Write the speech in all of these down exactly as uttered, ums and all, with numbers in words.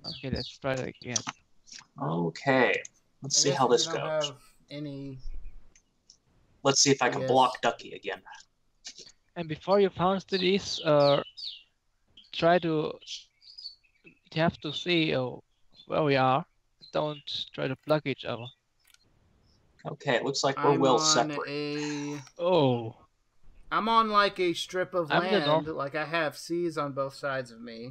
Okay, let's try that again. Okay. Let's I see guess how if this you don't goes. have any. Let's see if I can Yes. block Ducky again. And before you found these, uh, try to. You have to see uh, where we are. Don't try to block each other. Okay, it looks like we're I'm well on separated. a. Oh. I'm on like a strip of I'm the land. north. Like I have seas on both sides of me.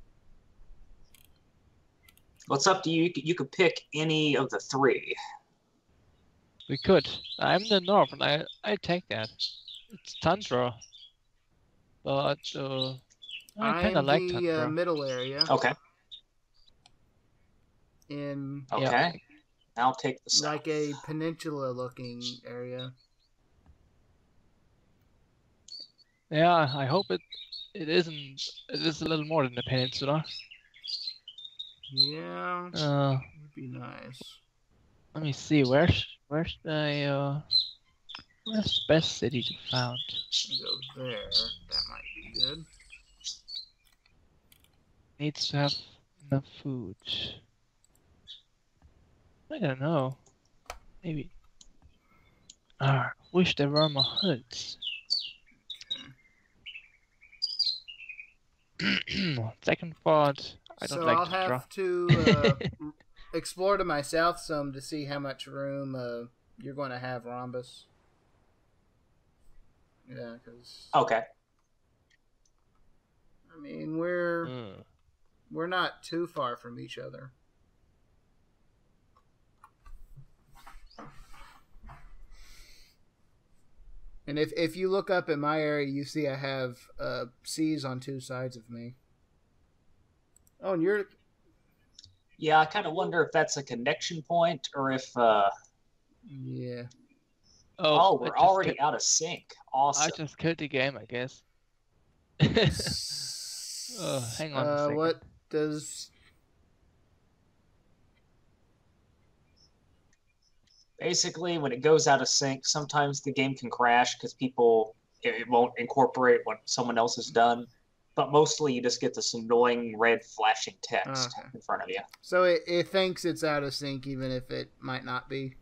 Well, it's up to you. You could, you could pick any of the three. We could. I'm the north, and I I take that. It's tundra, but uh, I kind of I'm like the tundra. uh, middle area. Okay. In Okay. Yeah. I'll take the south. like a peninsula-looking area. Yeah, I hope it it isn't. It is a little more than a peninsula. Yeah, Uh, would be nice. let me see. Where's where's the uh, where's the best city to found? Go there. That might be good. Needs to have enough food. I don't know. Maybe. Ah, wish there were more hoods. Second thought. I don't so like I'll to draw. have to uh, explore to my south some to see how much room uh, you're going to have, Rhombus. Yeah, because Okay. I mean we're Mm. we're not too far from each other. And if if you look up at my area, you see I have uh, seas on two sides of me. Oh, and you're Yeah, I kind of wonder if that's a connection point or if. Uh... yeah. Oh, Oh, we're I just already ki- out of sync. Awesome. I just killed the game, I guess. uh, hang on a uh, second. what does Basically, when it goes out of sync, sometimes the game can crash because people it won't incorporate what someone else has done. But mostly, you just get this annoying red flashing text Okay. in front of you. So it, it thinks it's out of sync, even if it might not be.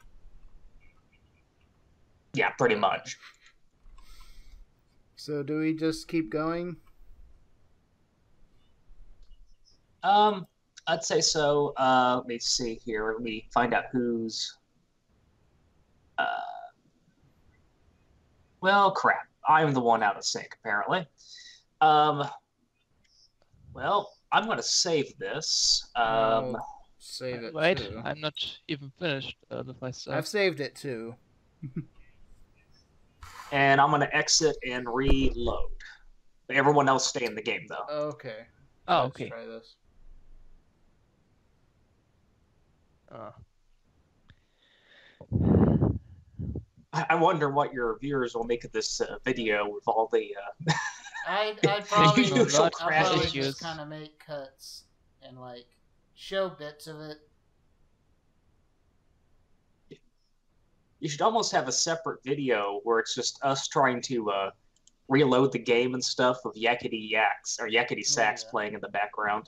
Yeah, pretty much. So do we just keep going? Um, I'd say so. Uh, let me see here. Let me find out who's. Uh, well, crap. I'm the one out of sync, apparently. Um, well, I'm going to save this. Um, I'll save it Wait, too. I'm not even finished uh, with my stuff. I've saved it too. and I'm going to exit and reload. Everyone else stay in the game, though. Okay. Oh, Let's okay. try this. Uh, I I wonder what your viewers will make of this uh, video with all the. Uh... I'd, I'd probably, Usual I'd crash probably issues. just kind of make cuts and like show bits of it. You should almost have a separate video where it's just us trying to uh, reload the game and stuff with yakety yaks or yakety sax yeah. playing in the background.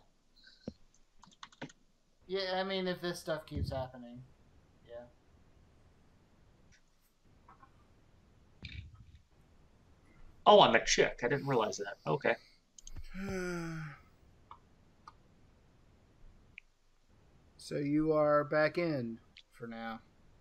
Yeah, I mean, if this stuff keeps happening, yeah. Oh, I'm a chick. I didn't realize that. Okay. So you are back in for now,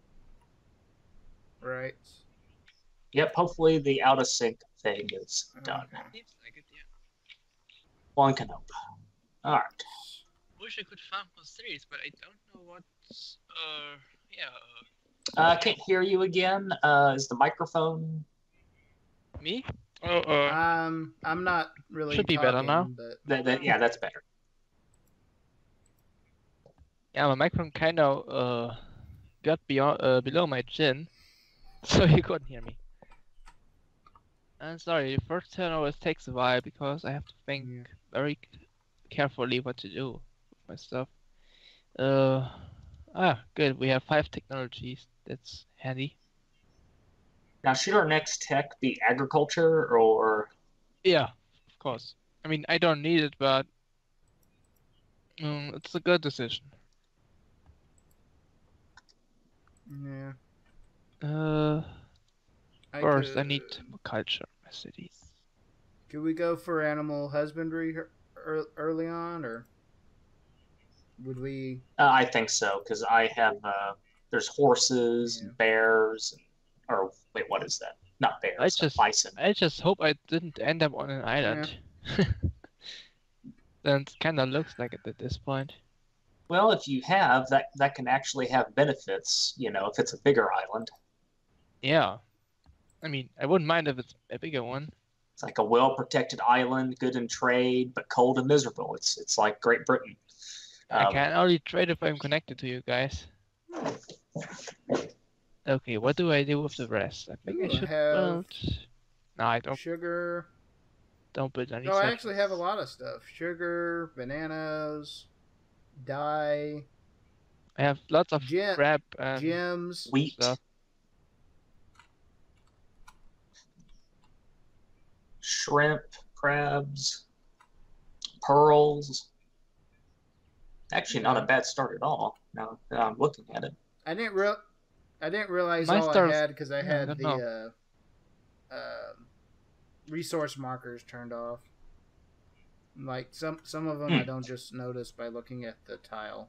right? Yep. Hopefully the out of sync thing is done. Okay. seems like it, yeah. One can hope. All right. Wish I could find more series, but I don't know what. Uh, yeah. Uh, I can't hear you again. Uh, is the microphone? Uh, me? Oh, uh, Um, I'm not really Should be talking, better now. but That, that, yeah, that's better. yeah, my microphone kind of uh got beyond uh below my chin, so you couldn't hear me. I'm sorry. The first turn always takes a while because I have to think Yeah. very carefully what to do with my stuff. Uh, ah, good. We have five technologies. That's handy. Now, should our next tech be agriculture or? Yeah, of course. I mean, I don't need it, but Mm, it's a good decision. Yeah. Uh, I first could. I need more culture in my cities. Could we go for animal husbandry ear- early on, or would we? Uh, I think so because I have uh, there's horses Yeah. and bears, and, or wait, what is that? Not I bears, uh, just, bison. I just hope I didn't end up on an island. Then it kind of looks like it at this point. Well, if you have that, that can actually have benefits. You know, if it's a bigger island, Yeah. I mean, I wouldn't mind if it's a bigger one. it's like a well-protected island, good in trade, but cold and miserable. It's it's like Great Britain. I Um, can only trade if I'm connected to you guys. Okay, what do I do with the rest? I think Ooh, I I should have build. No, I don't. sugar. Don't build any No, I actually have a settlers. lot of stuff: sugar, bananas, dye, I have lots of gem, crab and gems. wheat, stuff. shrimp, crabs, pearls. Actually, not a Okay. bad start at all. Now that I'm looking at it. I didn't real. I didn't realize My all I stars. had because I Yeah, I had don't the know. uh, uh, resource markers turned off. Like some some of them Hmm. I don't just notice by looking at the tile.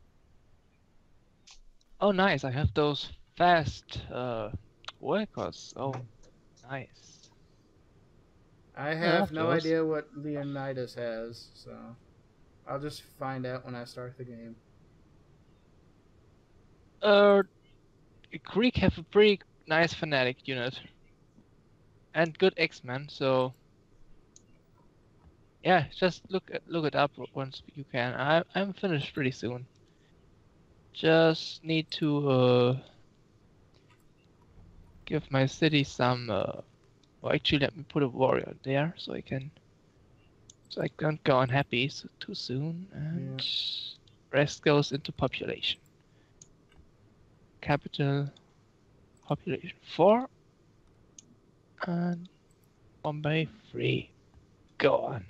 Oh, nice. I have those fast uh, workers. Oh, nice. I I love have no those. idea what Leonidas has, so I'll just find out when I start the game. Uh, Greek have a pretty nice fanatic unit. And good X-Men, so yeah, just look look it up once you can. I I'm finished pretty soon. Just need to uh, give my city some. Uh, well, actually, let me put a warrior there so I can, so I don't go unhappy so, too soon. And rest goes into population. Capital population four and Bombay three. Go on.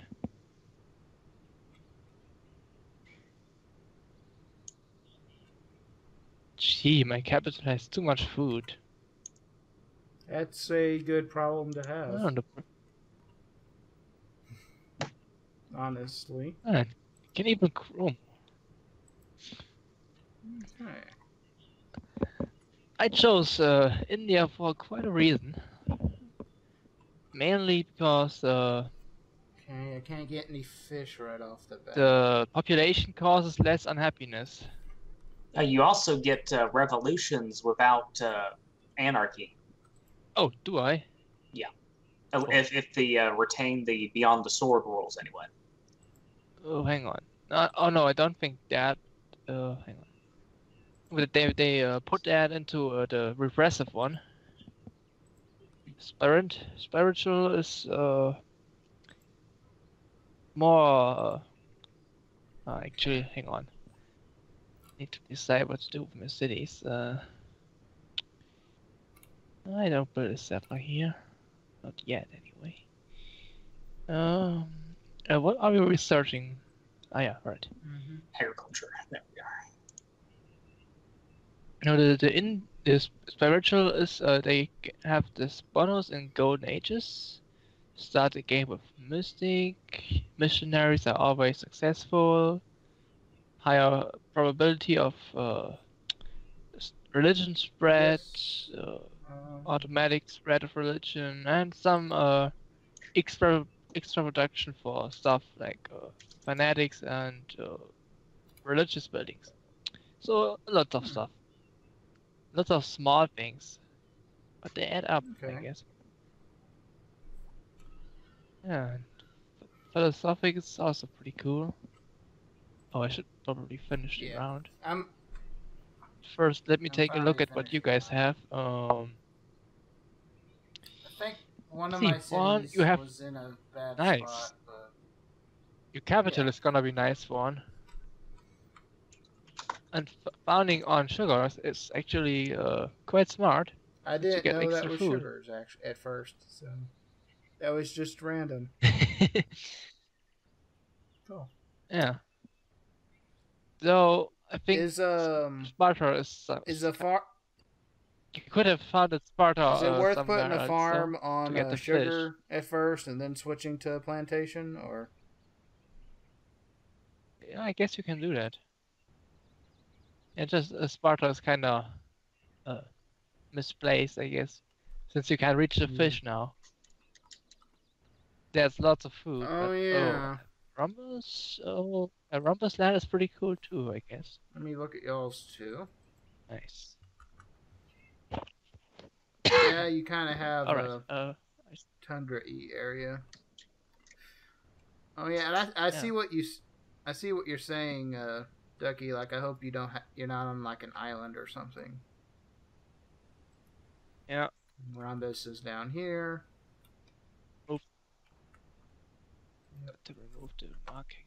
Gee, my capital has too much food. That's a good problem to I have, don't know. honestly. Man, you can even grow. Okay. I chose uh, India for quite a reason. Mainly because uh, Okay, I can't get any fish right off the bat. the population causes less unhappiness. Uh, you also get uh, revolutions without uh, anarchy. Oh, do I? Yeah, oh, if if they uh, retain the Beyond the Sword rules anyway. Oh, hang on. Uh, oh no, I don't think that. Uh, hang on. But they they uh, put that into uh, the repressive one. Spirit spiritual is uh more. Uh, uh, actually, hang on. Need to decide what to do with my cities. Uh, I don't build a settler here. Not yet, anyway. Um, uh, what are we researching? Ah, yeah, right. Mm-hmm. Agriculture. There we are. No, the the in this spiritual is uh, they g- have this bonus in golden ages. Start the game with mystic. Missionaries are always successful. Higher probability of uh, s- religion spread. Yes. Uh, Um, automatic spread of religion, and some uh, extra extra production for stuff like uh, fanatics and uh, religious buildings. So lots of hmm, stuff, lots of small things, but they add up, I okay. guess. Yeah, and philosophic is also pretty cool. Oh, I should probably finish the Yeah. round. I'm First, let me I'm take a finally look at what you finishing guys mine. have. Um, I think one of see, my one you cities have was in a bad nice. spot, but Your capital yeah. is gonna be nice one. And f- founding on sugars is actually uh, quite smart. I Since you didn't get know that extra was food. sugars actually at first, so that was just random. Oh. Yeah. So I think Is um Sparta is. Uh, is a farm? you could have founded Sparta Is it uh, worth somewhere putting a else farm though, to on get uh, the fish. sugar at first and then switching to a plantation, or? Yeah, I guess you can do that. Yeah, just uh, Sparta is kind of uh, misplaced, I guess, since you can reach the Yeah. fish now. There's lots of food, Oh but yeah. oh, Rhombus, oh, a Rhombus land is pretty cool too, I guess. Let me look at y'all's too. Nice. Yeah, you kind of have All right. a Uh, tundra-y area. Oh yeah, and I, I yeah. see what you I see what you're saying, uh, Ducky. Like, I hope you don't ha- you're not on like an island or something. Yeah. Rhombus is down here. Move. Yep. To remove the marking.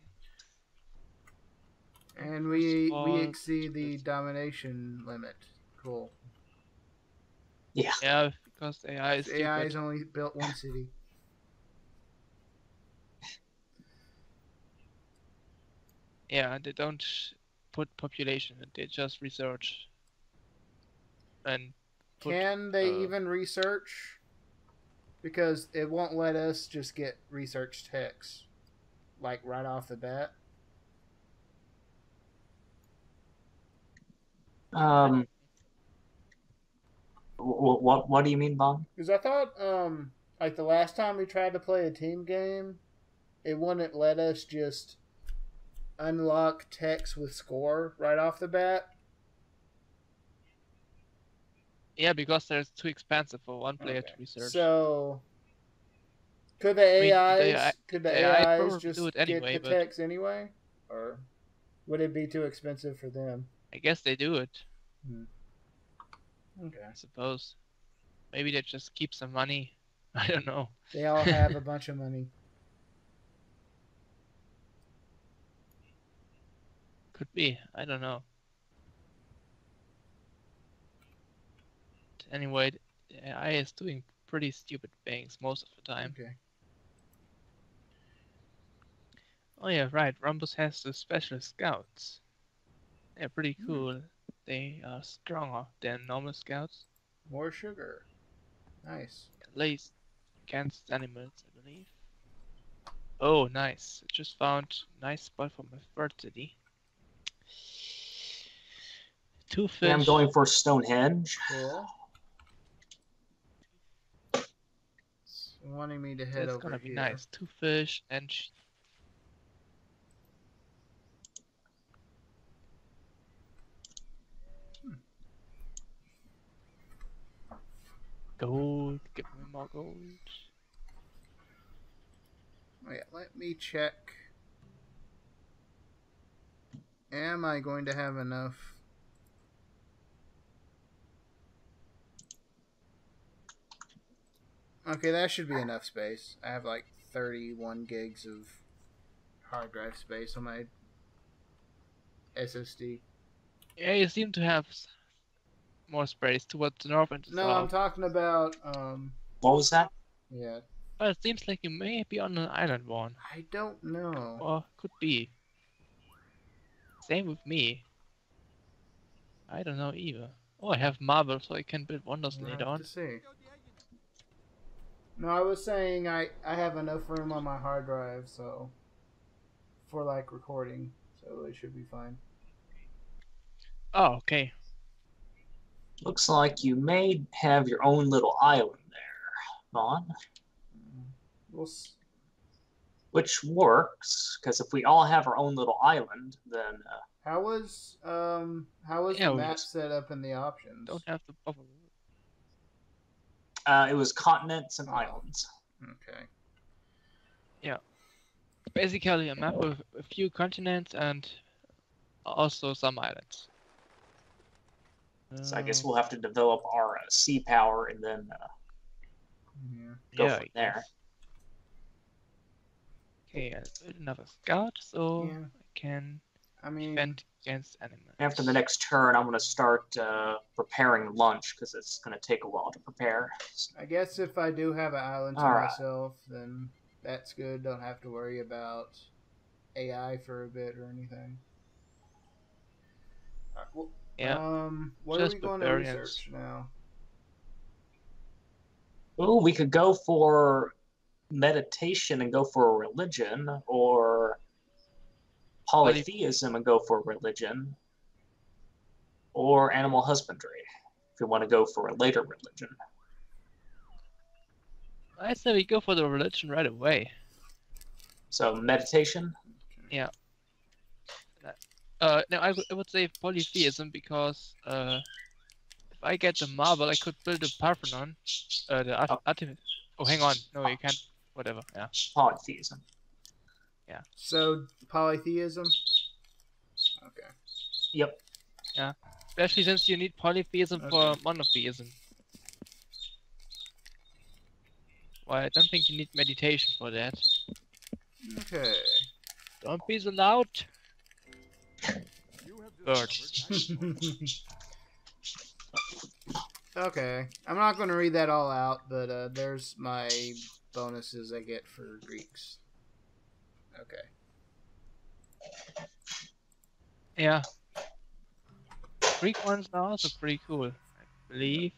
And First we of all, we exceed the domination limit. Cool. Yeah. Yeah, because A I is A I has stupid. only built one city. Yeah, they don't put population; they just research. And put, Can they uh, even research? Because it won't let us just get research text, like right off the bat. Um. What what what do you mean, Bob? Because I thought, um, like the last time we tried to play a team game, it wouldn't let us just unlock text with score right off the bat. yeah, because they're too expensive for one player Okay. to research. So could the I mean, the A Is A I, could the, the A I A Is probably just do it get anyway, the but text anyway, or would it be too expensive for them? I guess they do it. Hmm. Okay. I suppose. Maybe they just keep some money. I don't know. They all have a bunch of money. Could be. I don't know. Anyway, the A I is doing pretty stupid things most of the time. Okay. Oh yeah, right. Rhombus has the special scouts. They're pretty cool. Hmm. They are stronger than normal scouts. More sugar. Nice. At least against animals, I believe. Oh, nice. I just found a nice spot for my third city. Two fish. Yeah, I'm going for Stonehenge. Cool. It's wanting me to head That's over gonna be here. nice. Two fish and sheep. Hmm. Gold. Give me more gold. Oh yeah, let me check. Am I going to have enough? Okay, that should be enough space. I have like thirty-one gigs of hard drive space on my S S D. Yeah, you seem to have more space towards the north and the No, south. I'm talking about. Um, What was that? Yeah. But it seems like you may be on an island one. I don't know. Or could be. Same with me. I don't know either. Oh, I have marble, so I can build wonders We'll later have on. to see. No, I was saying I, I have enough room on my hard drive, so for like recording, so it should be fine. Oh, okay. Looks like you may have your own little island there, Vaughn. We'll s- Which works, because if we all have our own little island, then uh, How was um how was Yeah, the we map just set up in the options? don't have to bother. uh, it was continents and Oh. islands. Okay. Yeah. Basically a map with a few continents and also some islands. So I guess Uh, we'll have to develop our uh, sea power and then uh, Yeah. go yeah, from I there. guess. Okay, I built another scout, so Yeah. I can I mean, defend against animals. After the next turn, I'm going to start uh, preparing lunch because it's going to take a while to prepare. I guess if I do have an island to All right. myself, then that's good. Don't have to worry about A I for a bit or anything. Yeah. Um, what Just are we going to barbarians. research now? Ooh, we could go for meditation and go for a religion, or polytheism and go for religion, or animal husbandry if you want to go for a later religion. I say we go for the religion right away. So meditation. Yeah. Uh, no, I, w I would say polytheism because uh, if I get the marble, I could build a Parthenon. Uh, the art Oh. artif- Oh, hang on. No, you can't. Whatever. Yeah. Polytheism. Yeah. So polytheism. Okay. Yep. Yeah. Especially since you need polytheism Okay. for monotheism. Well, I don't think you need meditation for that. Okay. Don't be so loud. Birds. Okay. I'm not going to read that all out, but uh, there's my bonuses I get for Greeks. Okay. Yeah. Greek ones are also pretty cool, I believe.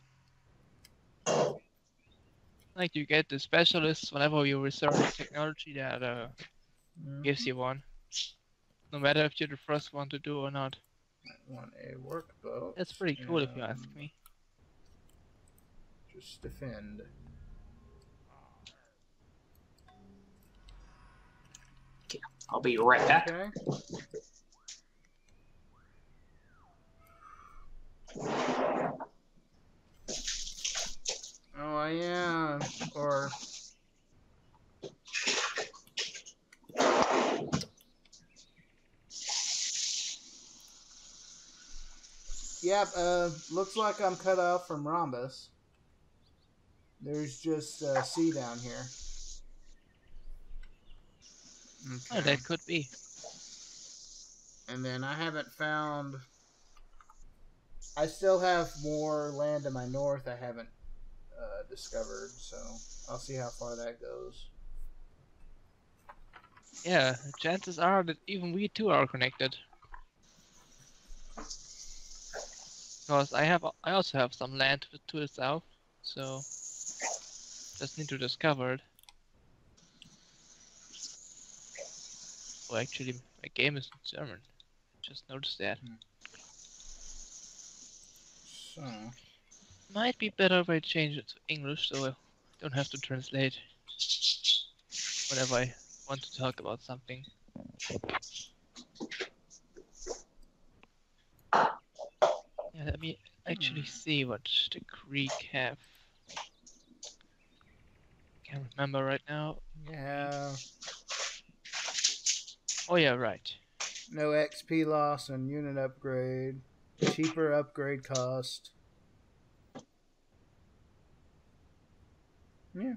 Like you get the specialists whenever you research technology that uh, Mm-hmm. gives you one. No matter if you're the first one to do or not. I want a workboat. That's pretty cool if you ask and me. Just defend. I'll be right back. Okay. Oh, I am. Or. Yep, uh, looks like I'm cut off from Rhombus. There's just uh, C down here. Okay. Oh, that could be. And then I haven't found... I still have more land to my north I haven't uh, discovered, so I'll see how far that goes. Yeah, chances are that even we two are connected. Because I have, I also have some land to the south, so just need to discover it. Oh, actually, my game is in German. Just noticed that. So, might be better if I change it to English, so I don't have to translate whenever I want to talk about something. Yeah, let me actually see what the Greek have. Can't remember right now. yeah. Oh yeah, right. No X P loss on unit upgrade. Cheaper upgrade cost. Yeah.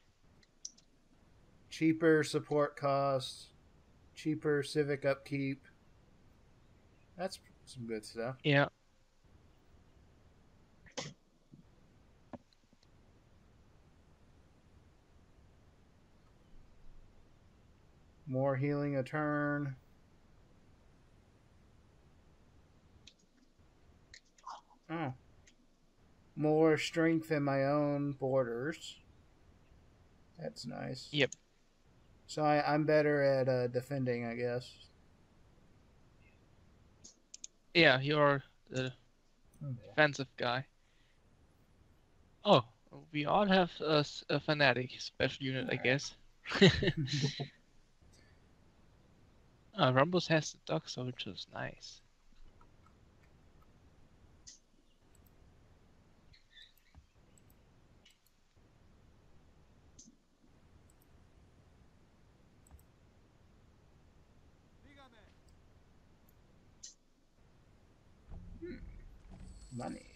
Cheaper support costs. Cheaper civic upkeep. That's some good stuff. Yeah. More healing a turn. Oh. More strength in my own borders. That's nice. Yep. So I, I'm better at uh, defending, I guess. Yeah, you're the Okay. defensive guy. Oh, we all have a, a fanatic special unit, I guess. uh, Rhombus has the dog, so which is nice. Money.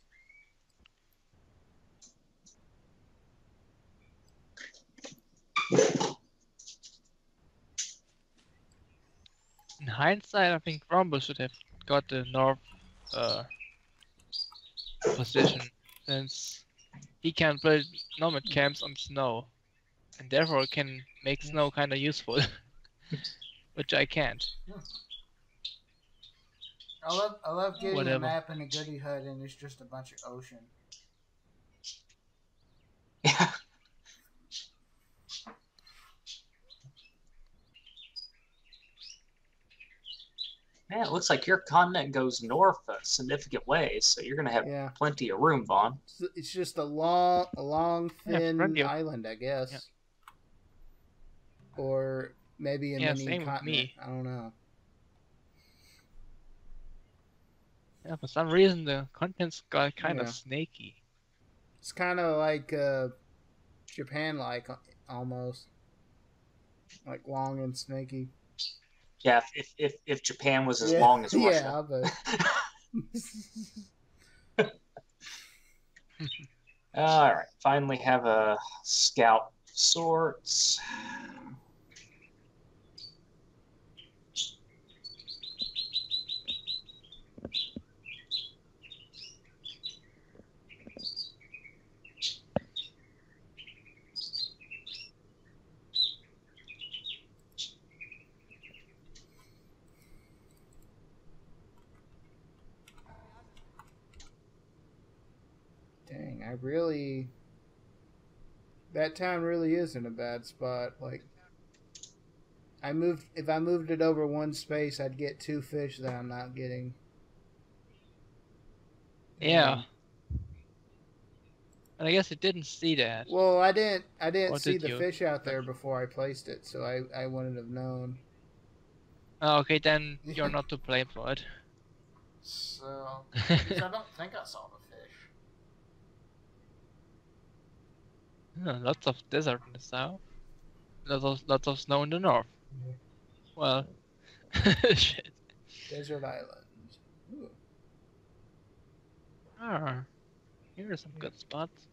In hindsight, I think Rhombus should have got the north uh, position, since he can build nomad camps on snow, and therefore can make snow kind of useful, which I can't. I love I love getting Whatever. a map in a goodie hut and it's just a bunch of ocean. Yeah. Man, it looks like your continent goes north a significant ways, so you're gonna have Yeah. plenty of room, Vaughn. It's, it's just a long, a long, Yeah, thin friendly. island, I guess. Yeah. Or maybe a Yeah, mini same with continent. me. I don't know. Yeah, for some reason the contents got kind Yeah. of snaky. It's kind of like uh, Japan-like, almost. Like long and snaky. Yeah, if if, if Japan was as yeah. long as Russia. Yeah, but... All right, finally have a scout of sorts. Dang, I really... That town really is in a bad spot. Like, I moved... If I moved it over one space, I'd get two fish that I'm not getting. Yeah. Dang. And I guess it didn't see that. Well, I didn't. I didn't Or see did the you? fish out there before I placed it, so I, I wouldn't have known. Oh, okay, then you're not to blame for it. So, because I don't think I saw the fish. Yeah, lots of desert in the south. Lots of lots of snow in the north. Yeah. Well, shit. Desert islands. Ooh. Ah, here are some good spots.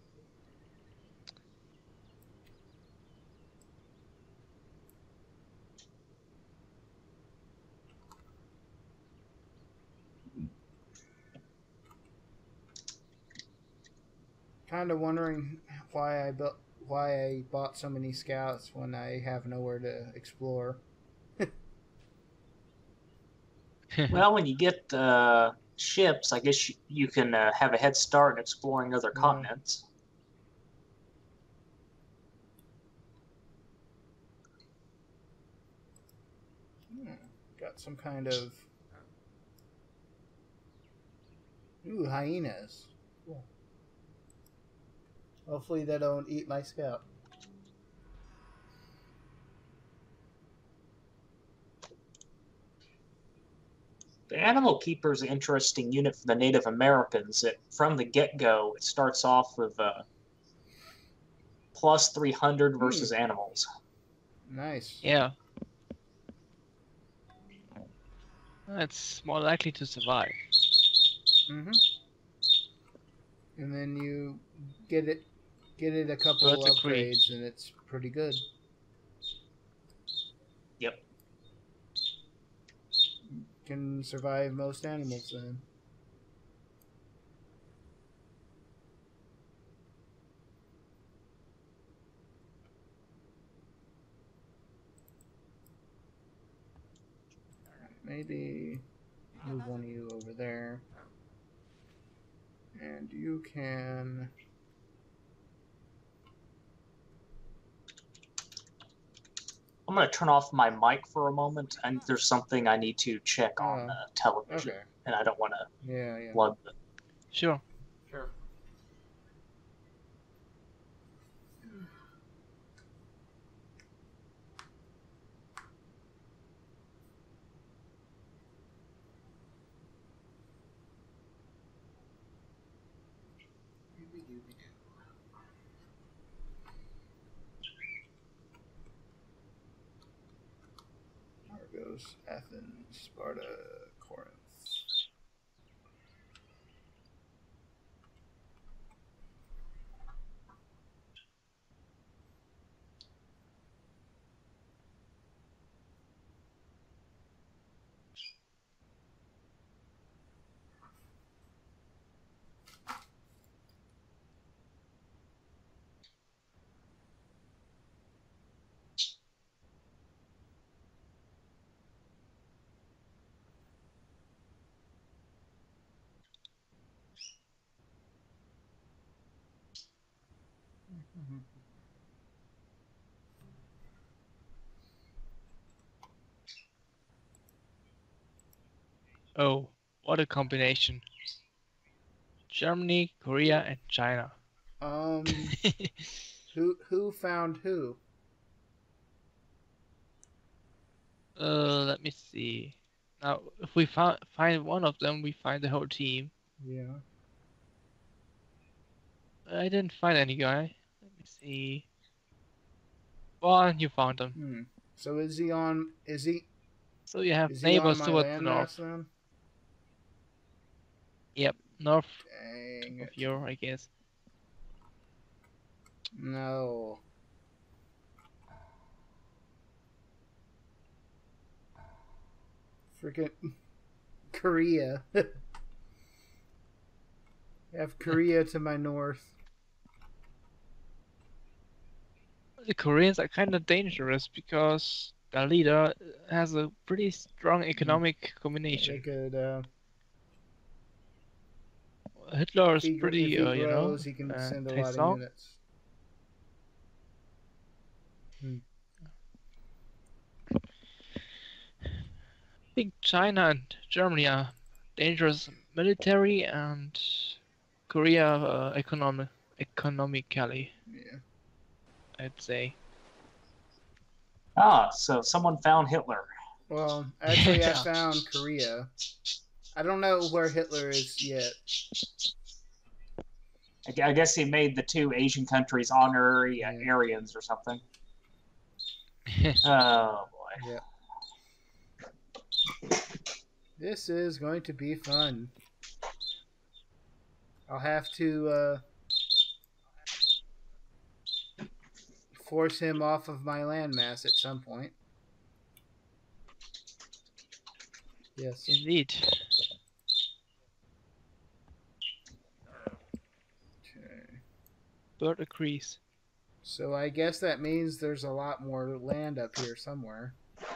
Kind of wondering why I built, why I bought so many scouts when I have nowhere to explore. Well, when you get uh, ships, I guess you, you can uh, have a head start in exploring other Yeah. continents. Hmm. Got some kind of... Ooh, hyenas. Cool. Hopefully they don't eat my scout. The Animal Keeper is an interesting unit for the Native Americans. It, from the get-go, it starts off with uh, plus three hundred versus Hmm. animals. Nice. Yeah. It's more likely to survive. Mm-hmm. And then you get it, get it a couple Birds agree. upgrades, and it's pretty good. Yep. Can survive most animals then. Maybe move one of you over there. And you can... I'm going to turn off my mic for a moment, and there's something I need to check on Oh, uh, television, okay. and I don't want to Yeah, yeah. plug the... Sure. Sure. Argos, Athens, Sparta, Corinth. Mhm. Oh, what a combination. Germany, Korea, and China. Um, who who found who? uh, let me see. Now, if we find find one of them, we find the whole team. Yeah. I didn't find any guy. Let me see. Well, you found them. Hmm. So is he on? Is he So you have is he on neighbors my towards the landmass north. then? Yep, north Dang of it! you, I guess. No. Freaking Korea. I have Korea to my north. The Koreans are kind of dangerous because their leader has a pretty strong economic Yeah, they combination. could. Uh, Hitler if is he gr- if pretty, he uh, you know, grows, he can uh, send a lot of Taesong. units. Hmm. I think China and Germany are dangerous military, and Korea uh, economic economically, Yeah. I'd say. Ah, so someone found Hitler. Well, actually, I Yeah. found Korea. I don't know where Hitler is yet. I gu- I guess he made the two Asian countries honorary uh, Yeah. Aryans or something. Oh boy. Yeah. This is going to be fun. I'll have to uh, force him off of my landmass at some point. Yes. Indeed. Okay. Bird agrees. So I guess that means there's a lot more land up here somewhere.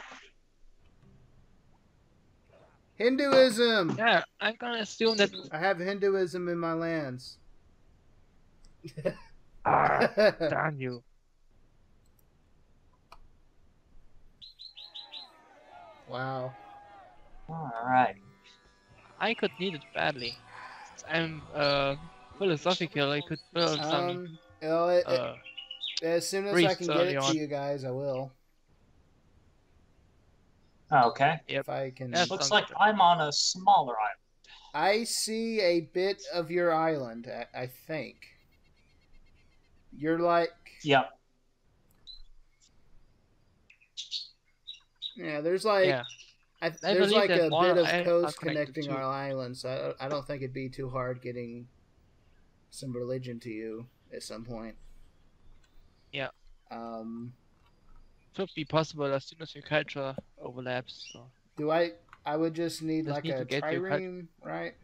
Hinduism! Yeah, I'm gonna assume that. I have Hinduism in my lands. Ah, damn you. Wow. All right. I could need it badly. Since I'm uh philosophical, I could build some Um, well, it, it, uh as soon as I priests can get early it to on. you guys, I will. Okay. Yep. If I can. That Looks sounds like good. I'm on a smaller island. I see a bit of your island, I, I think. You're like. Yep. Yeah, there's like. Yeah. I, I there's believe like that a one bit of I are coast connected connecting to. our islands. So I, I don't think it'd be too hard getting some religion to you at some point. Yeah. Um, Should be possible as soon as your culture overlaps. So do I? I would just need just like need a to get your culture. trireme, right?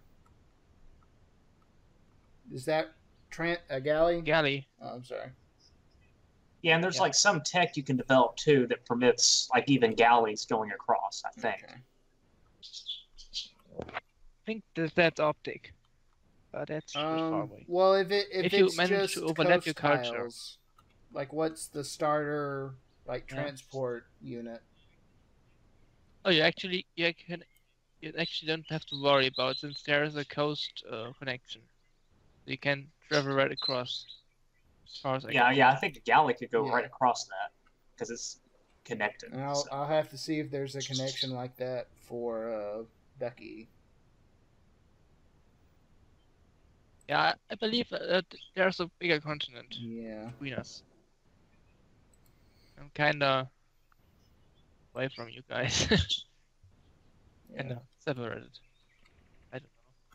Is that Trent a galley? Galley. Oh, I'm sorry. Yeah, and there's Yeah. like some tech you can develop too that permits like even galleys going across, I think. Okay. I think that that's optic. But that's pretty far Um. away. Well, if it if, If you it's manage just to overlap coast your culture. tiles, like what's the starter like Yeah. transport unit? Oh, you actually you can you actually don't have to worry about since there is a coast uh, connection. You can travel right across. As far as I Yeah, can yeah, I tell. think a galley could go Yeah. right across that because it's connected. And I'll So. I'll have to see if there's a connection like that for uh, Ducky. Yeah, I, I believe that there's a bigger continent Yeah. between us. I'm kinda away from you guys. Yeah. Kinda separated. I don't know.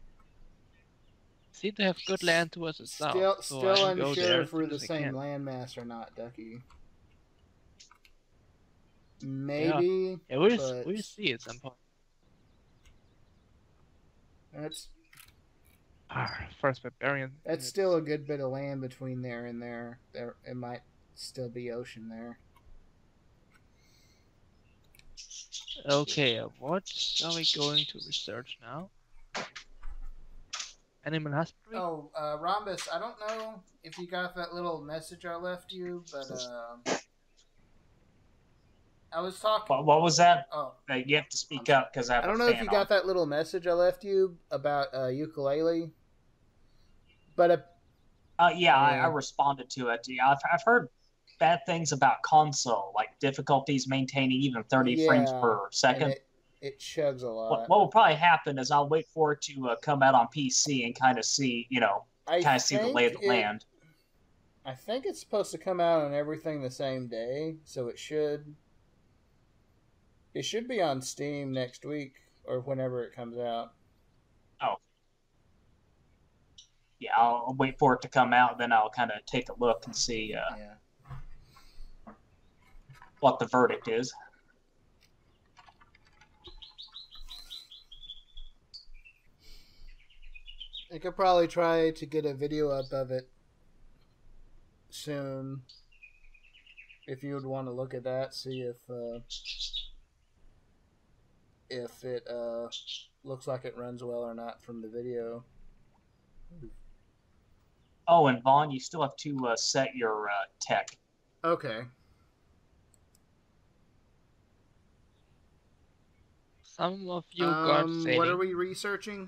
Seem to have good land towards the south, Still, so still I'll go there unsure as if we're soon the as I same can. landmass or not, Ducky. Yeah, Maybe, yeah, we'll but we'll see at some point. that's Ah, first barbarian. that's units. still a good bit of land between there and there. There, it might still be ocean there. Okay, uh, what are we going to research now? Animal husbandry? Oh, uh, Rhombus, I don't know if you got that little message I left you, but uh, I was talking. What, what was that? Oh, Uh, you have to speak up because I have I don't a know fan if you on. got that little message I left you about uh, ukulele, but uh, Uh, yeah, I, I yeah. responded to it. Yeah, I've, I've heard bad things about console, like difficulties maintaining even thirty frames yeah, per and second. it it chugs a What, lot. what will probably happen is I'll wait for it to uh, come out on P C and kind of see, you know, I kind of see the lay of think the it. land. I think it's supposed to come out on everything the same day, so it should. It should be on Steam next week or whenever it comes out. Oh, yeah, I'll wait for it to come out, then I'll kind of take a look and see uh, Yeah. what the verdict is. I could probably try to get a video up of it soon. If you would want to look at that, see if uh, if it uh, looks like it runs well or not from the video. Oh, and Vaughn, you still have to uh, set your uh, tech. Okay. Some of you Um, got what sailing. are we researching?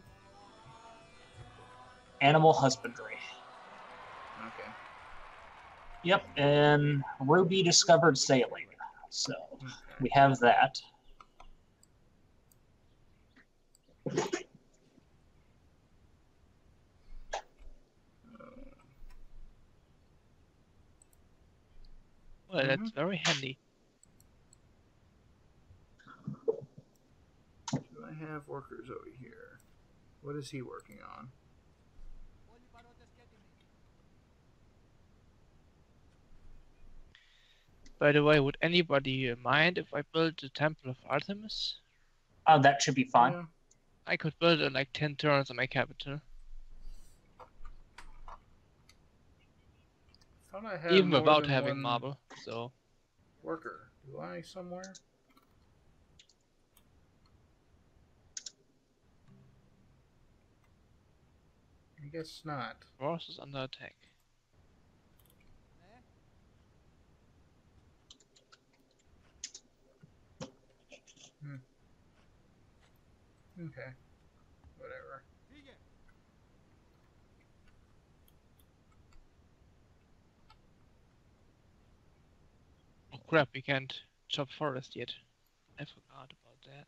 Animal husbandry. Okay. Yep, and Ruby discovered sailing. So Okay. we have that. Well, that's Mhm. very handy. Do I have workers over here? What is he working on? By the way, would anybody mind if I built the Temple of Artemis? Oh, that should be fine. Yeah. I could build it in like ten turns on my capital. Thought I had Even more without than having one marble, so... worker. Do I somewhere? I guess not. Force is under attack. Hmm. Okay. Whatever. Oh crap, we can't chop forest yet. I forgot about that.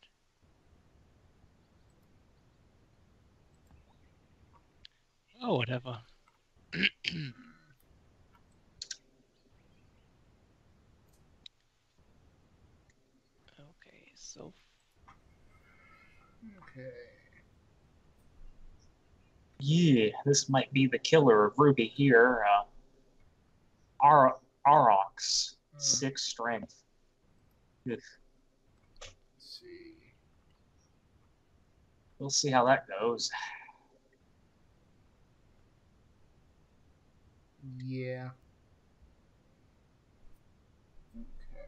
Oh, whatever. Okay, so... Okay. Yeah, this might be the killer of Ruby here. Uh, Ar- Aurochs, Hmm. six strength. Ugh. Let's see. We'll see how that goes. Yeah. Okay.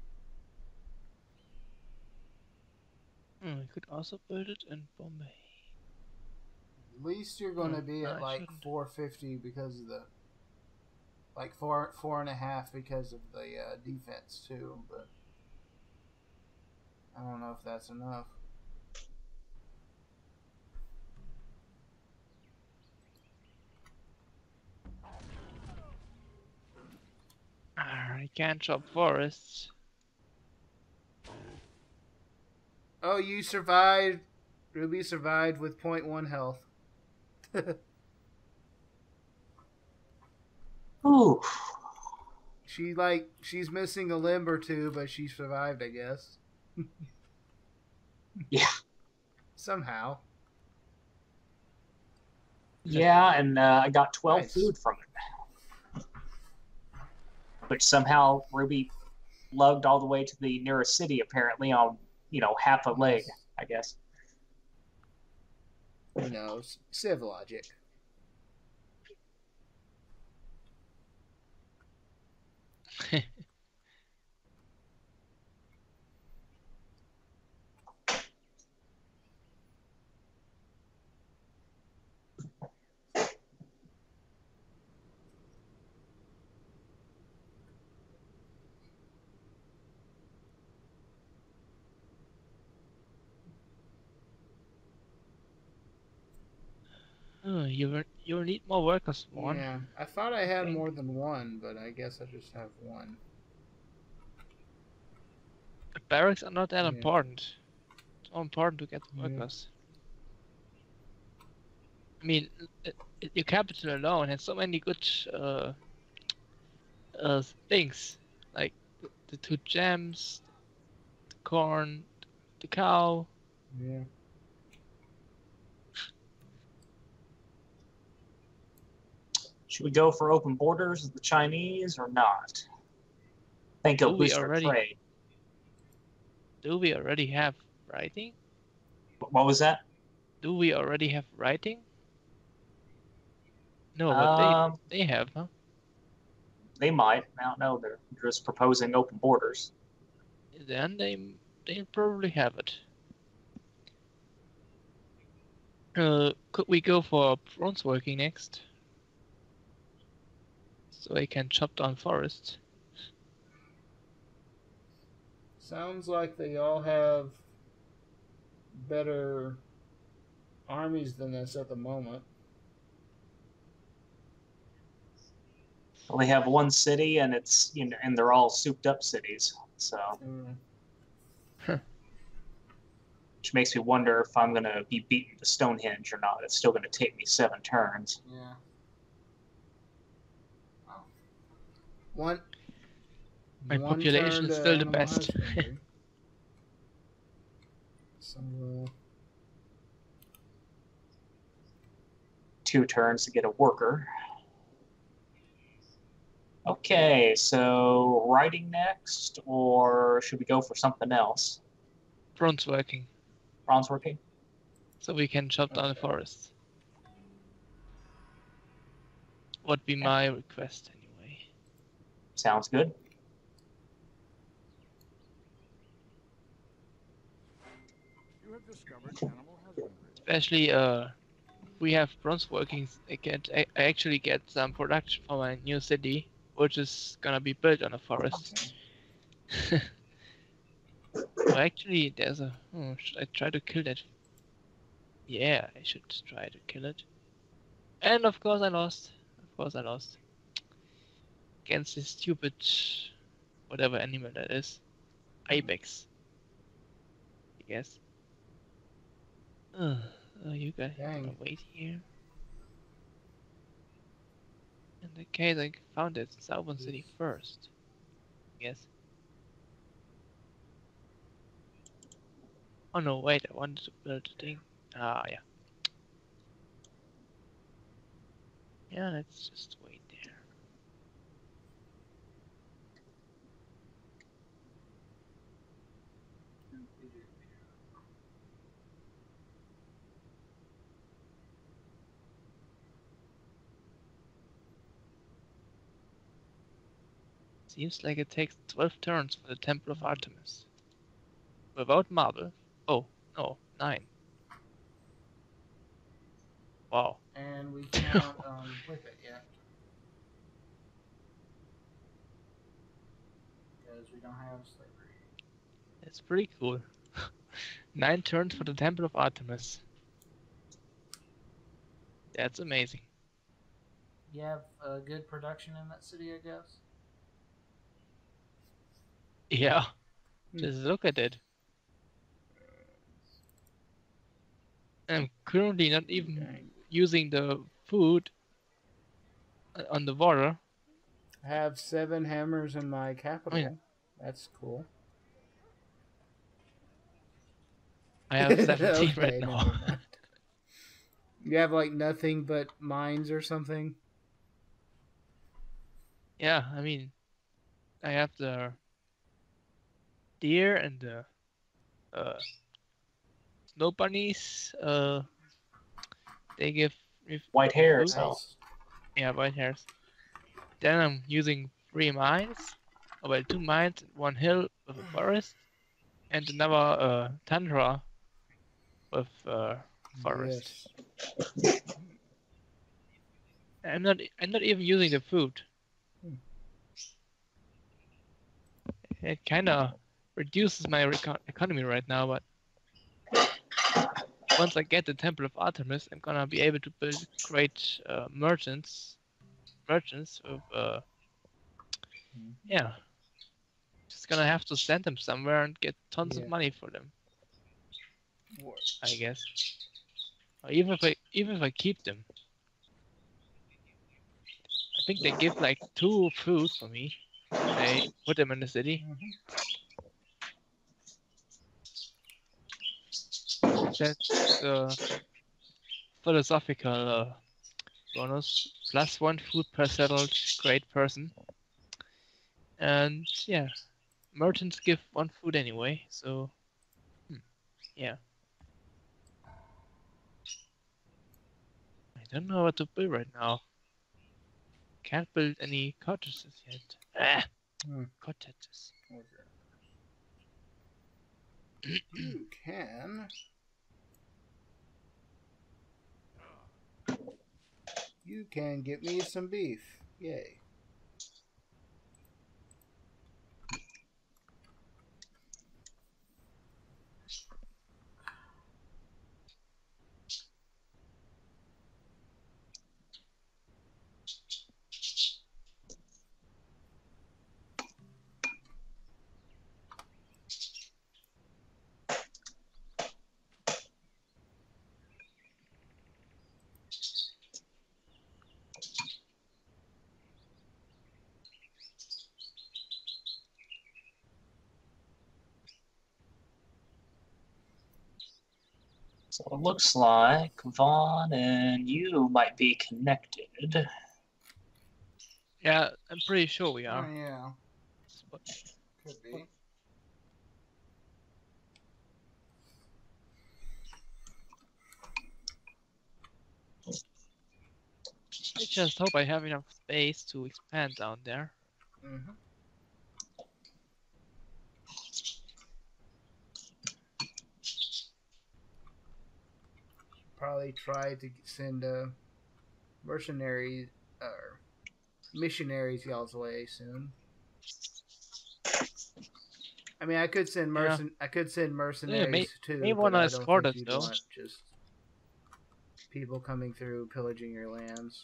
Hmm, we could also build it in Bombay. At least you're going to Hmm, be no, at I like shouldn't. four fifty because of the like four four and a half because of the uh, defense too. But I don't know if that's enough. Ah, I can't chop forests. Oh, you survived. Ruby survived with point one health. Ooh. She like she's missing a limb or two, but she survived, I guess. Yeah. Somehow. Yeah, and uh, I got twelve Nice. food from it. Which somehow Ruby lugged all the way to the nearest city, apparently, on, you know, half a leg, Yes. I guess. You know, civ logic. Oh, you you need more workers, Spawn. Yeah, I thought I had think. more than one, but I guess I just have one. The barracks are not that Yeah. important. It's more important to get the Yeah. workers. I mean, it, it, your capital alone has so many good uh, uh, things, like the, the two gems, the corn, the cow. Yeah. Should we go for open borders with the Chinese or not? I think it'll Do we boost our already trade. do we already have writing? What was that? Do we already have writing? No, but they Um, they have, huh? they might. I don't know. They're just proposing open borders. Then they they probably have it. Uh, could we go for bronze working next? So I can chop down forests. Sounds like they all have better armies than us at the moment. Well, they have one city, and it's you know, and they're all souped up cities. So, Mm. which makes me wonder if I'm gonna be beaten to Stonehenge or not. It's still gonna take me seven turns. Yeah. Wow. One. My one population turn is to still the animal best. husbandry. So, uh, Two turns to get a worker. Okay, so writing next, or should we go for something else? Bronze working, Bronze working? so we can chop down the Okay. forests. Would be my request anyway. Sounds good. You have discovered animal husbandry. Especially uh, we have bronze working. I get I I actually get some production for my new city, which is gonna be built on a forest. Oh, actually, there's a. Oh, should I try to kill that? Yeah, I should try to kill it. And of course I lost. Of course I lost. Against this stupid, whatever animal that is. Ibex. I guess. Uh, oh, you guys Dang. wanna wait here? In the case I found it, Southern City first. Yes. Oh no, wait, I wanted to build a thing. Ah, yeah. Yeah, let's just wait there. Seems like it takes twelve turns for the Temple of Artemis. Without marble. Oh, no, nine. Wow. And we cannot um, whip it yet. Because we don't have slavery. That's pretty cool. Nine turns for the Temple of Artemis. That's amazing. You have uh, good production in that city, I guess? Yeah. Hmm. Just look at it. I'm currently not even Dang. using the food on the water. I have seven hammers in my capital. Oh, yeah. That's cool. I have seventeen Okay, right never now. mind. You have like nothing but mines or something? Yeah, I mean, I have the deer and the uh, snow bunnies. Uh, they give me White me hairs, food. huh? Nice. Yeah, white hairs. Then I'm using three mines. Oh, well, two mines, one hill with a forest, and another uh, tundra with uh, forest. Yes. I'm not. I'm not even using the food. Hmm. It kind of reduces my reco- economy right now, but once I get the Temple of Artemis, I'm gonna be able to build great uh, merchants, merchants of uh, yeah. Just gonna have to send them somewhere and get tons Yeah. of money for them, What? I guess. Or even if I even if I keep them, I think they give like two food for me. When I put them in the city. Mhm. That's the philosophical uh, bonus. Plus one food per settled great person. And yeah, merchants give one food anyway, so hmm, yeah. I don't know what to build right now. Can't build any cottages yet. Ah, Hmm. cottages. Okay. You can. You can get me some beef. Yay. So it looks like Vaughn and you might be connected. Yeah, I'm pretty sure we Oh, are. yeah. But Could be. I just hope I have enough space to expand down there. Mm-hmm. Probably try to send uh, mercenaries or missionaries y'all's way soon. I mean, I could send mercen- I could send Yeah, mercenaries may, too, may but wanna I don't escort think us you'd though. want just people coming through pillaging your lands.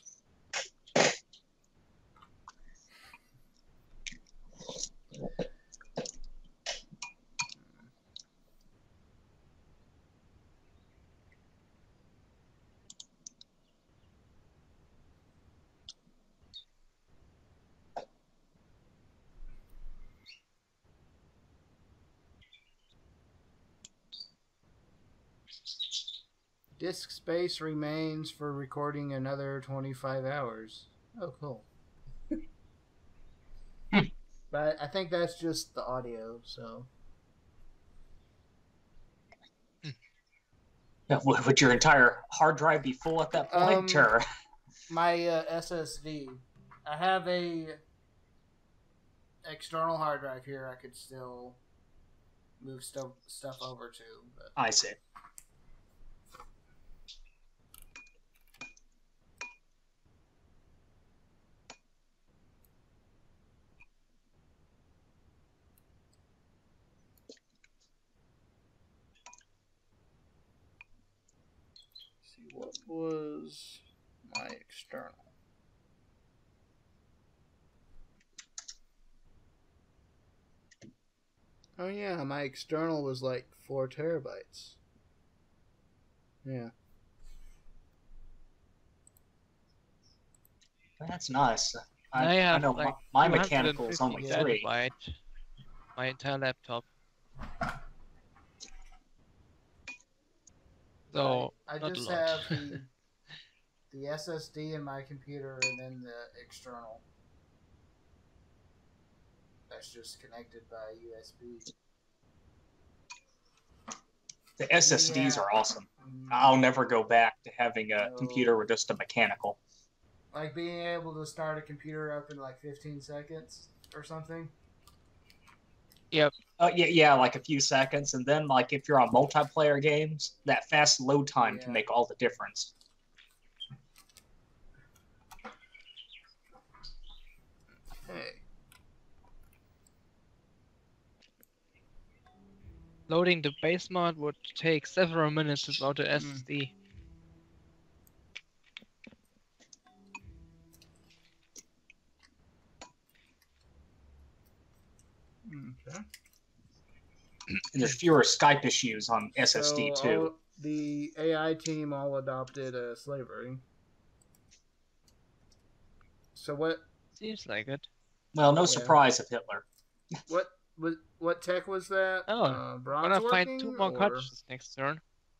Disk space remains for recording another twenty-five hours. Oh, cool. But I think that's just the audio, so. Yeah, w- would your entire hard drive be full at that point? Um, or My uh, S S D. I have a external hard drive here I could still move stuff stuff over to. But. I see. See, what was my external? Oh yeah, my external was like four terabytes. Yeah. That's nice. I I, I have know like my, my mechanical is two hundred fifty only Yeah. three. gigabyte. My entire laptop. So I, I not a just lot. have the the S S D in my computer and then the external. That's just connected by U S B. The S S Ds Yeah. are awesome. Mm, I'll never go back to having a No. computer with just a mechanical. Like being able to start a computer up in like fifteen seconds or something. Yep. Uh, yeah, yeah, like a few seconds, and then like if you're on multiplayer games, that fast load time Yeah. can make all the difference. Hey. Loading the base mod would take several minutes without the S S D. Okay. And there's fewer Skype issues on S S D So too. all, the A I team all adopted uh, slavery. So what? Seems like it. Well, no Yeah. surprise of Hitler. What? What? What tech was that? Oh, uh, I'm bronze gonna find working, two more or? cartridges next turn.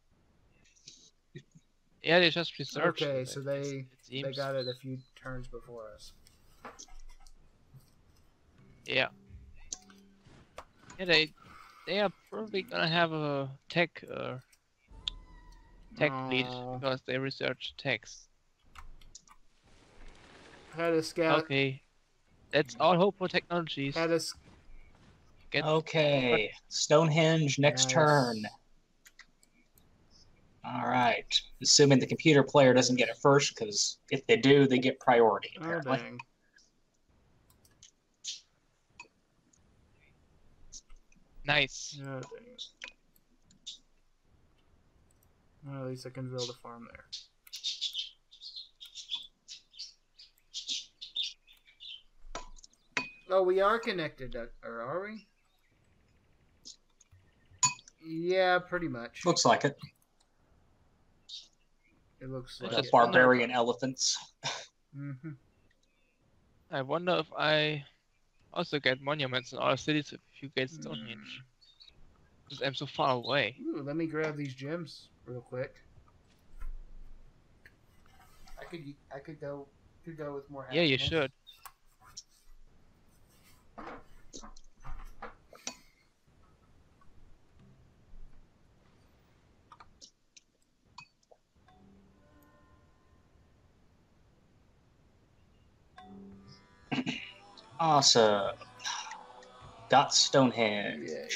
Yeah, they just researched Okay, it, so it they seems. they got it a few turns before us. Yeah. Yeah, they they are probably gonna have a tech uh, tech fleet Aw. because they research techs. Had a scout. Okay, let's all hope for technologies. Had a. s- Get Okay, Stonehenge next Nice. turn. All right. Assuming the computer player doesn't get it first, because if they do, they get priority, Oh apparently. dang. nice. Oh dang it. Well, at least I can build a farm there. Oh, we are connected, uh, or are we? Yeah, pretty much. Looks like it. It looks I like The just it. wonder- barbarian elephants. Mm-hmm. I wonder if I also get monuments in all cities if you get Hmm. Stonehenge. Because I'm so far away. Ooh, let me grab these gems real quick. I could I could go could go with more. Yeah, you happiness. should. Awesome. Got Stonehenge. Yay.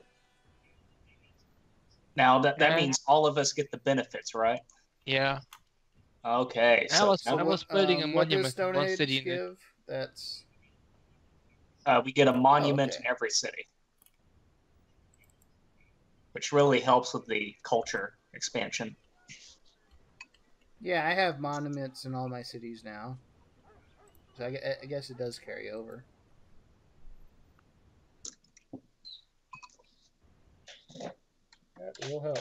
Now, that, that Yeah. means all of us get the benefits, right? Yeah. Okay, I so was now I was building um, a what does monument in one Stonehenge city. and it- give? That's uh, we get a monument okay. in every city, which really helps with the culture expansion. Yeah, I have monuments in all my cities now. So I, gue- I guess it does carry over. That will help.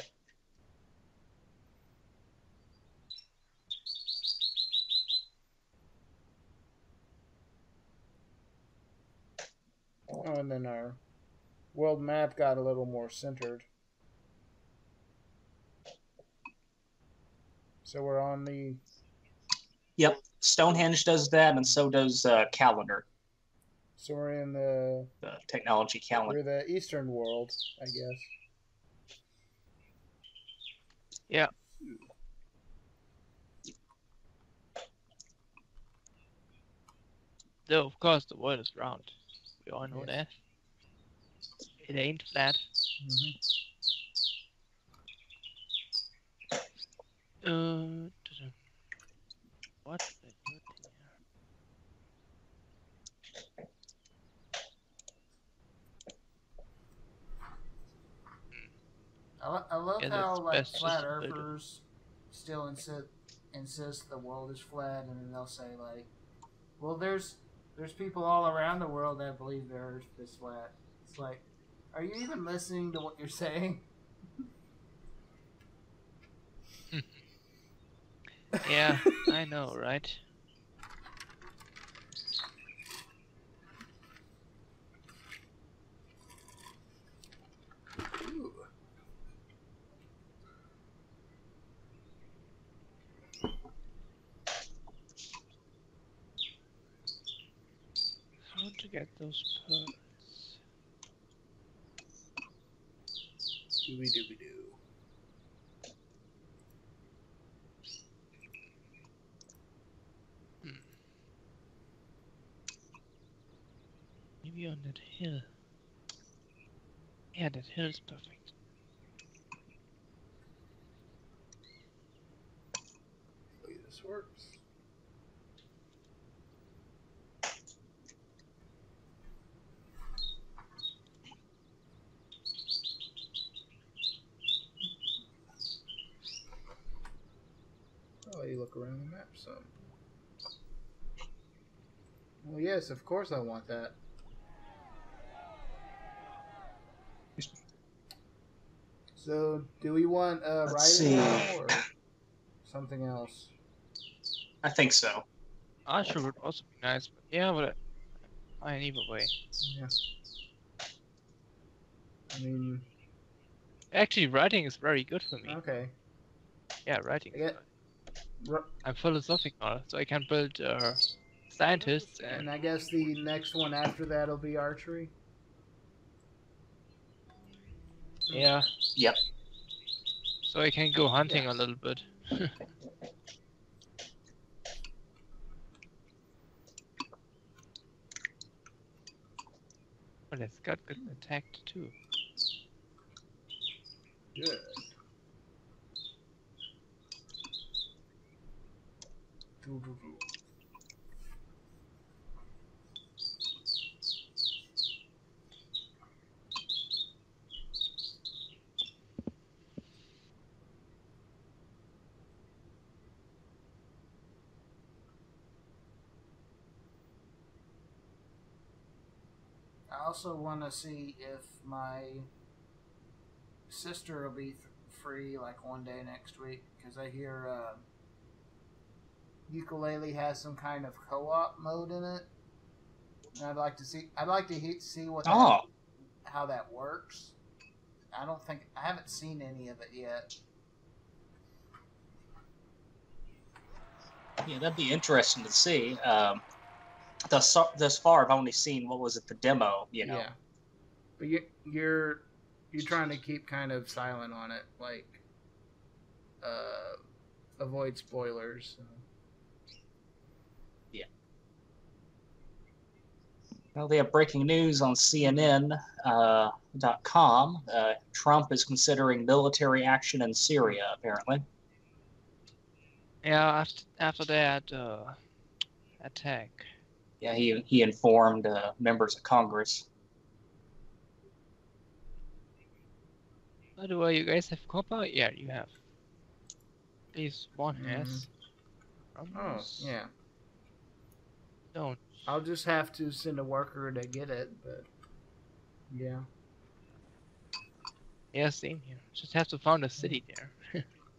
Oh, and then our world map got a little more centered. So we're on the Yep, Stonehenge does that, and so does uh, Calendar, so we're in the the technology calendar. we're the eastern world, I guess. Yeah. Though of course the world is round. We all know Yes. that. It ain't flat. Mm-hmm. Uh, da-da. what did I do here? I, lo- I love Yeah, how that's like best flat just to build it. earthers still insist insist the world is flat, and then they'll say like, "Well, there's there's people all around the world that believe the Earth is flat." It's like, are you even listening to what you're saying? Yeah, I know, right? Ooh. How to get those pearls? Dooby dooby doo. Hmm. Maybe on that hill. Yeah, that hill is perfect. Hopefully this works. I'll let you look around the map some. Well, yes, of course I want that. So, do we want uh, Let's writing see. now or something else? I think so. Archer would also be nice, but yeah, but fine either way. Yeah. I mean, Actually, writing is very good for me. okay. Yeah, writing I is get, good. I'm philosophical, so I can build uh, scientists and... and I guess the next one after that will be archery. Yeah. Yep. So I can go hunting Yeah. a little bit. But it's got good attacked too. Good. Doo, doo, doo. I also want to see if my sister will be th- free like one day next week because I hear uh, ukulele has some kind of co-op mode in it, and I'd like to see. I'd like to he- see what that, Oh, how that works. I don't think I haven't seen any of it yet. yeah, that'd be interesting to see. Um, thus, thus far, I've only seen what was it, the demo. You know. Yeah, but you, you're you're trying to keep kind of silent on it, like uh, avoid spoilers. So. Yeah. Well, they have breaking news on C N N dot com. Uh, uh, Trump is considering military action in Syria, apparently. Yeah, after, after that uh, attack. Yeah, he he informed uh, members of Congress. By the way, you guys have Copper? Yeah, you have. At least one has. Oh, Rhombus. yeah. Don't. I'll just have to send a worker to get it, but yeah. Yeah, same here. Just have to found a city there.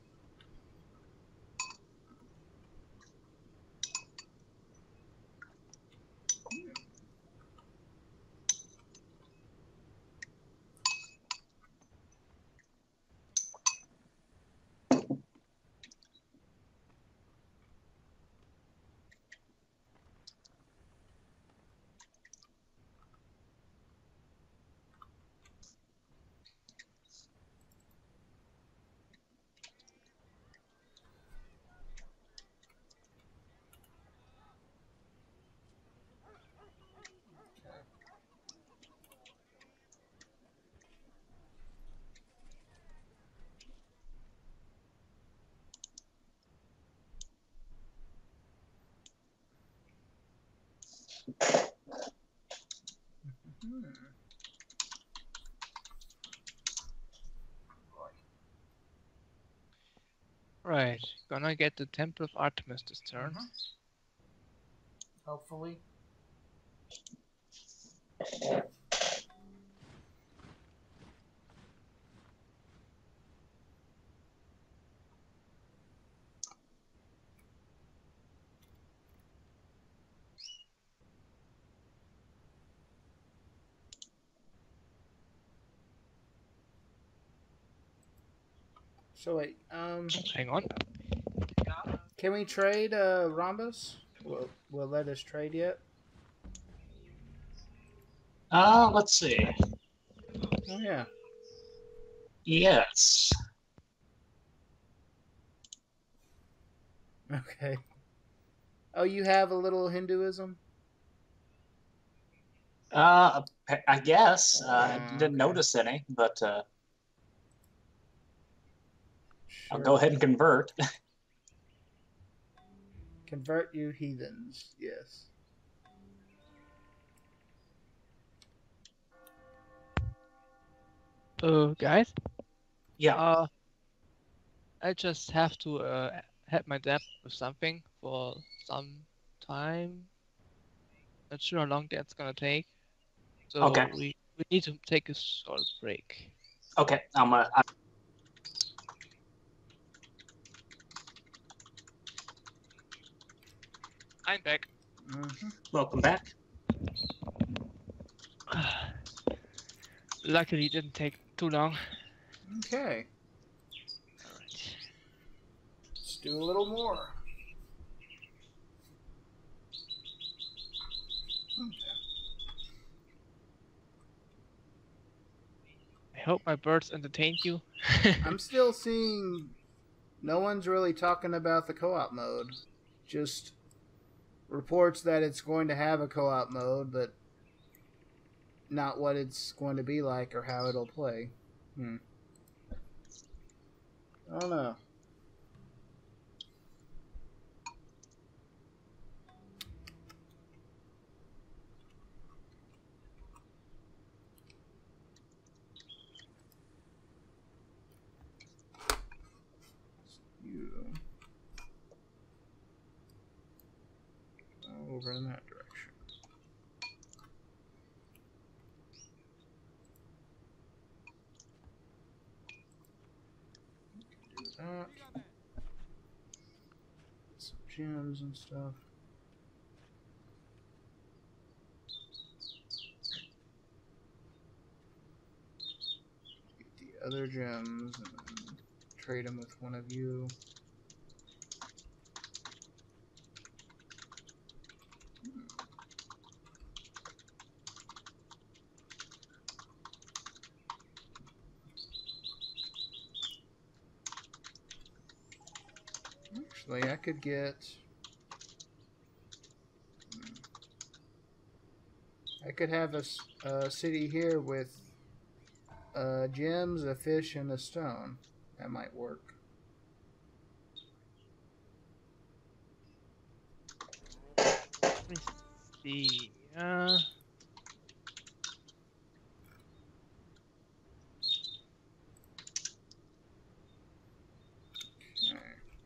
Hmm. Right. Gonna get the Temple of Artemis this turn. Uh-huh. Hopefully. So wait, um, Hang on. can we trade uh, Rhombus? Will will let us trade yet? Uh, let's see. Oh yeah. Yes. Okay. Oh, you have a little Hinduism? Uh, I guess. Uh, I Uh, didn't okay. notice any, but uh, Sure. I'll go ahead and convert. Convert you heathens. Yes. Uh, guys? Yeah. Uh, I just have to uh, had my dad with something for some time. Not sure how long that's gonna take. So Okay. we, we need to take a short break. Okay. I'm gonna. I- I'm back. Mm-hmm. Welcome back. Luckily, it didn't take too long. Okay. Alright. Let's do a little more. I hope my birds entertained you. I'm still seeing no one's really talking about the co-op mode. Just reports that it's going to have a co-op mode, but not what it's going to be like or how it'll play. Hmm. I don't know. You over in that direction. Do that. Get some gems and stuff. Get the other gems and then trade them with one of you. Actually, I could get. I could have a, a city here with uh, gems, a fish, and a stone. That might work. Let me see. Uh, Okay.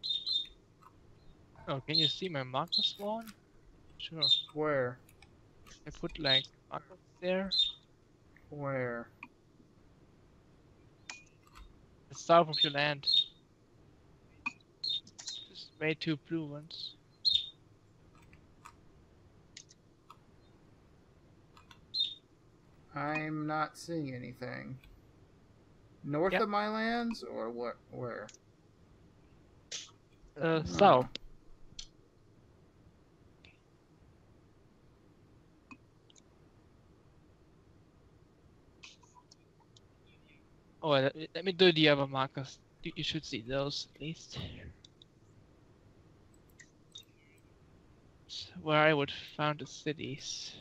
oh, can you see my marker spawn? Sure. Where? I put like markers there. Where? The south of your land. Just made two blue ones. I'm not seeing anything. North Yep. of my lands, or what? Where? Uh, Oh. south. Oh, let me, let me do the other markers. You, you should see those at least. It's where I would found the cities.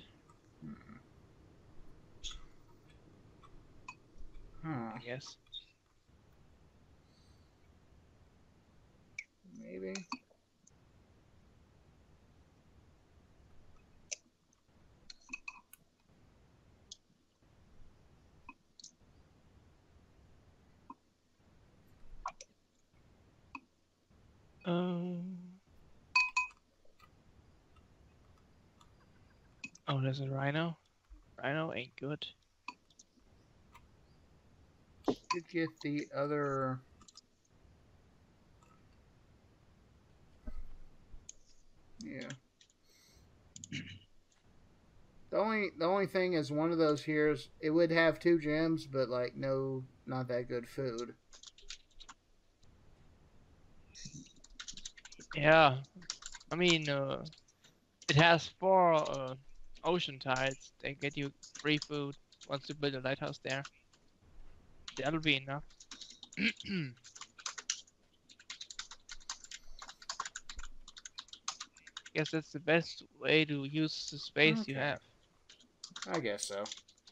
Huh. I guess. Maybe. Um. Oh, there's a rhino. Rhino ain't good. Could get the other. Yeah. The only the only thing is one of those here is it would have two gems, but like no, not that good food. Yeah. I mean, uh, it has four uh, ocean tides. They get you free food once you build a lighthouse there. That'll be enough. Guess that's the best way to use the space you Okay. have. I guess so.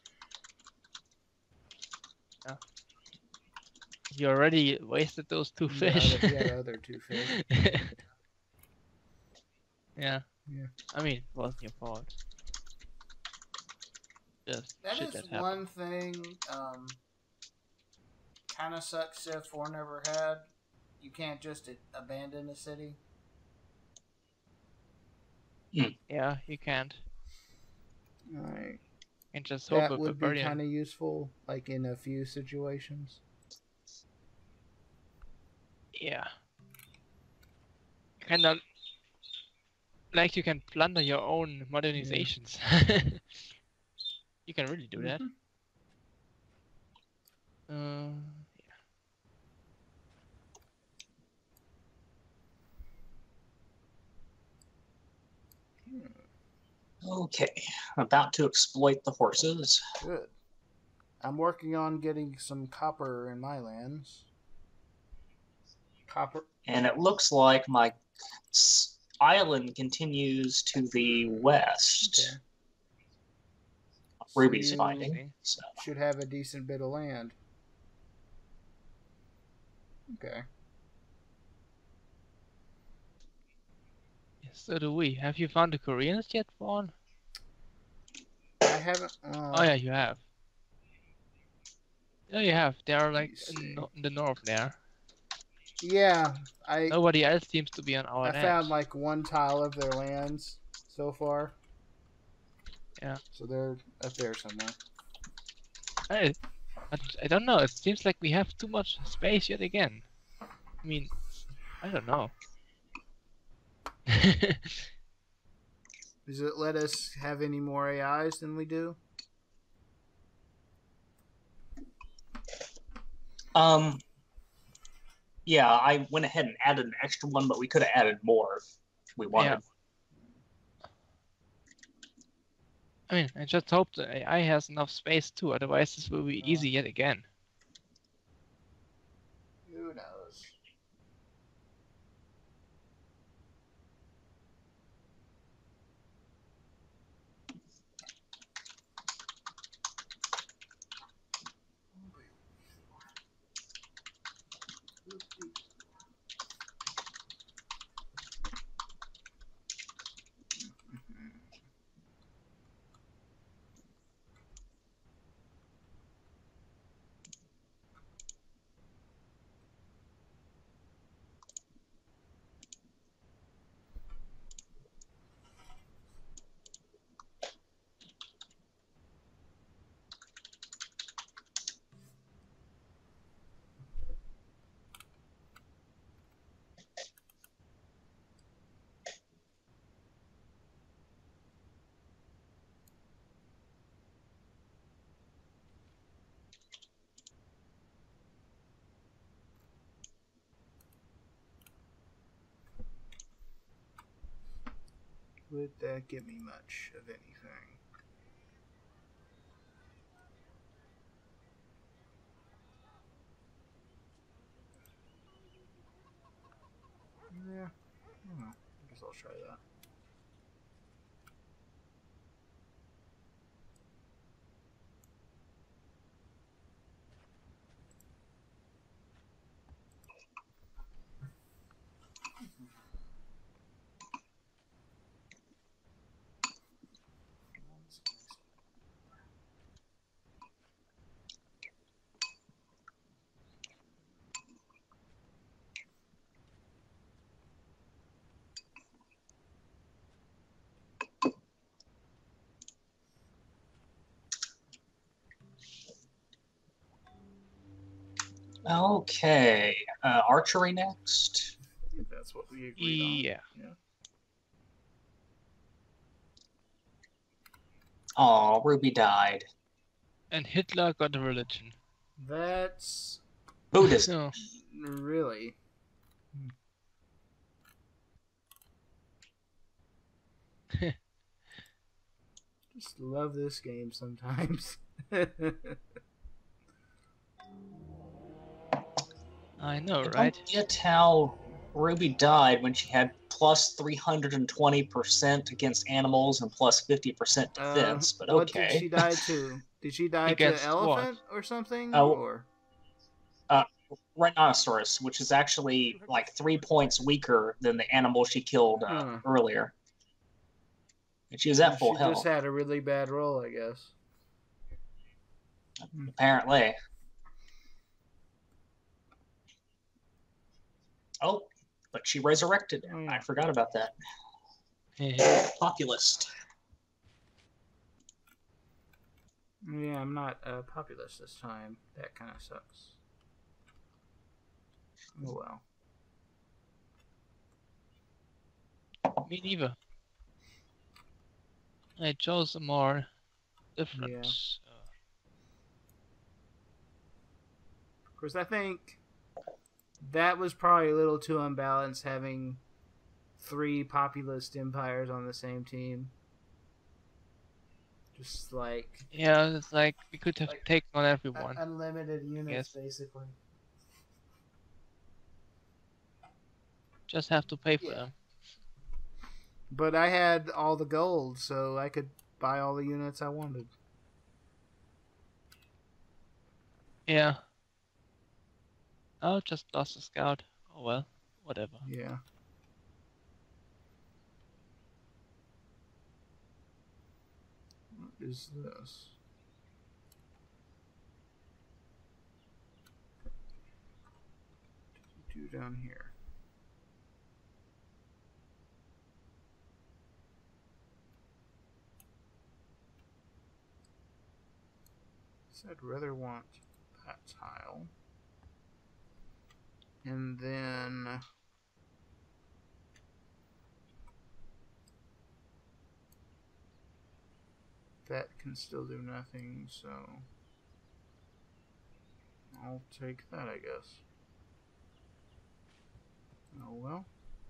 Yeah. You already wasted those two The fish. other, yeah, the other two fish. Yeah. Yeah. I mean, it wasn't your fault. Just That shit is that one happened. thing. Um, kind of sucks Civ four never had. you can't just abandon a city. Yeah, you can't. All right. And just hope That a would be barbarian. kind of useful, like in a few situations. Yeah. Kind of like you can plunder your own modernizations. You can really do that. Uh, Okay, I'm about to exploit the horses. Good. I'm working on getting some copper in my lands. Copper. And it looks like my s- island continues to the west. Okay. Ruby's So you finding. So. should have a decent bit of land. Okay. so do we. Have you found the Koreans yet, Vaughn? I haven't. Uh, Oh yeah, you have. Yeah, you have. They are like Let me in, see. no- in the north there. Yeah, I Nobody else seems to be on our I land. found like one tile of their lands so far. Yeah. So they're up there somewhere. I, I, I don't know. It seems like we have too much space yet again. I mean, I don't know. Does it let us have any more A Is than we do? Um. Yeah, I went ahead and added an extra one, but we could have added more if we wanted. Yeah. I mean, I just hope the A I has enough space too, otherwise this will be easy yet again. Who knows? Would that give me much of anything? Yeah. I don't know. I guess I'll try that. Okay, uh, archery next. I think that's what we agreed on. Yeah. Yeah. Oh, Ruby died. And Hitler got a religion. That's Buddhism. No. really. Just love this game sometimes. I know, I right? don't get how Ruby died when she had plus three hundred twenty percent against animals and plus fifty percent defense, uh, but what okay. did she die to? Did she die Against to elephant or something? Oh. Or Uh, Rhinoceros, which is actually like three points weaker than the animal she killed uh, Huh. earlier. And she was at full she health, just had a really bad roll, I guess. apparently. Oh, but she resurrected. Oh, yeah. I forgot about that. Yeah. Populist. Yeah, I'm not uh, populist this time. That kind of sucks. Oh well. Me neither. I chose a more different. Yeah. Uh, Of course, I think that was probably a little too unbalanced having three populist empires on the same team. Just like yeah, it's like we could have Like, taken on un- everyone. unlimited units, Yes. basically. Just have to pay for Yeah. them. But I had all the gold, so I could buy all the units I wanted. Yeah. Oh, just lost a scout. Oh well, whatever. Yeah. What is this? What do you do down here? So I'd rather want that tile. And then that can still do nothing, so I'll take that, I guess. Oh well.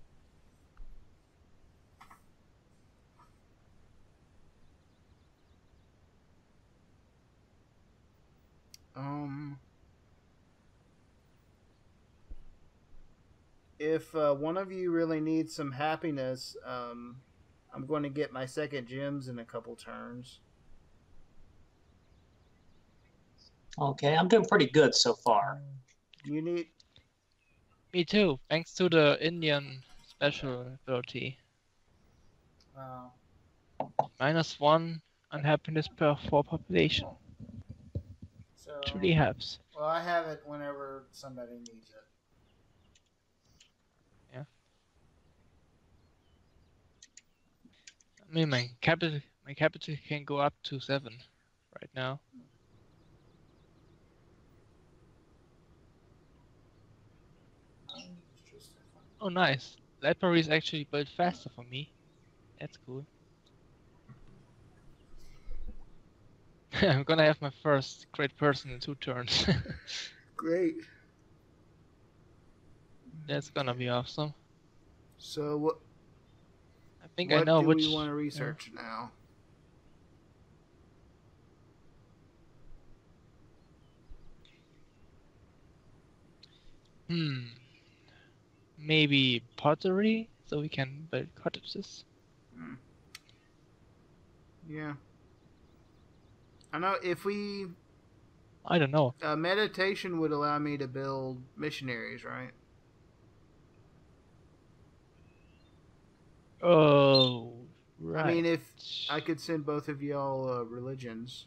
Um, if uh, one of you really needs some happiness, um, I'm going to get my second gems in a couple turns. Okay, I'm doing pretty good so far. Do you need? Me too. Thanks to the Indian special ability. Uh, Minus one unhappiness per four population. so Truly helps. well, I have it whenever somebody needs it. Yeah. I mean, my capital, my capital can go up to seven right now. Oh, nice. Library is actually built faster for me. That's cool. I'm gonna have my first great person in two turns. Great. That's gonna be awesome. So what? I think I What know do which. we want to research now? Hmm. Maybe pottery, so we can build cottages. Hmm. Yeah. I know if we I don't know. uh, meditation would allow me to build missionaries, right? Oh, right. I mean, if I could send both of y'all uh, religions,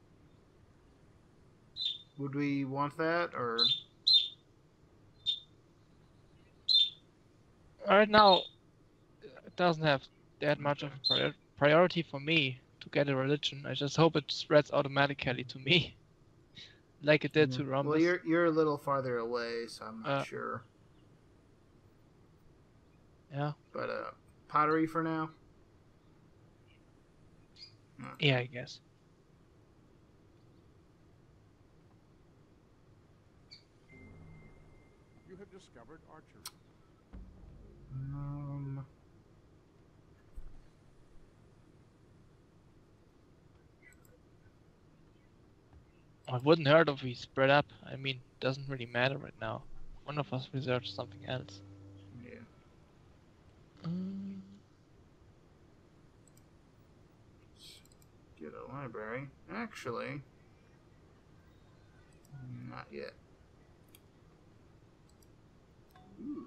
would we want that or? Right now, it doesn't have that much of a prior- priority for me to get a religion. I just hope it spreads automatically to me, like it did Yeah. to Rhombus. Well, you're you're a little farther away, so I'm not Uh, sure. Yeah. But uh, pottery for now. Okay. Yeah, I guess. You have discovered archery. Um. It wouldn't hurt if we spread up. I mean, it doesn't really matter right now. One of us research something else. Yeah. Um, Get a library. Actually, not yet. Ooh.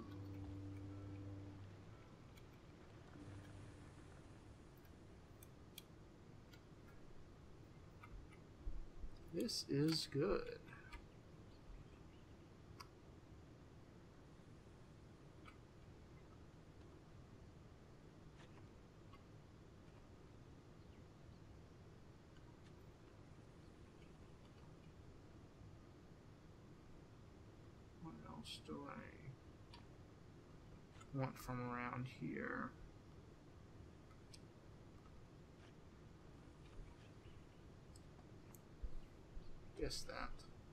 This is good. else do I want from around here? Guess that.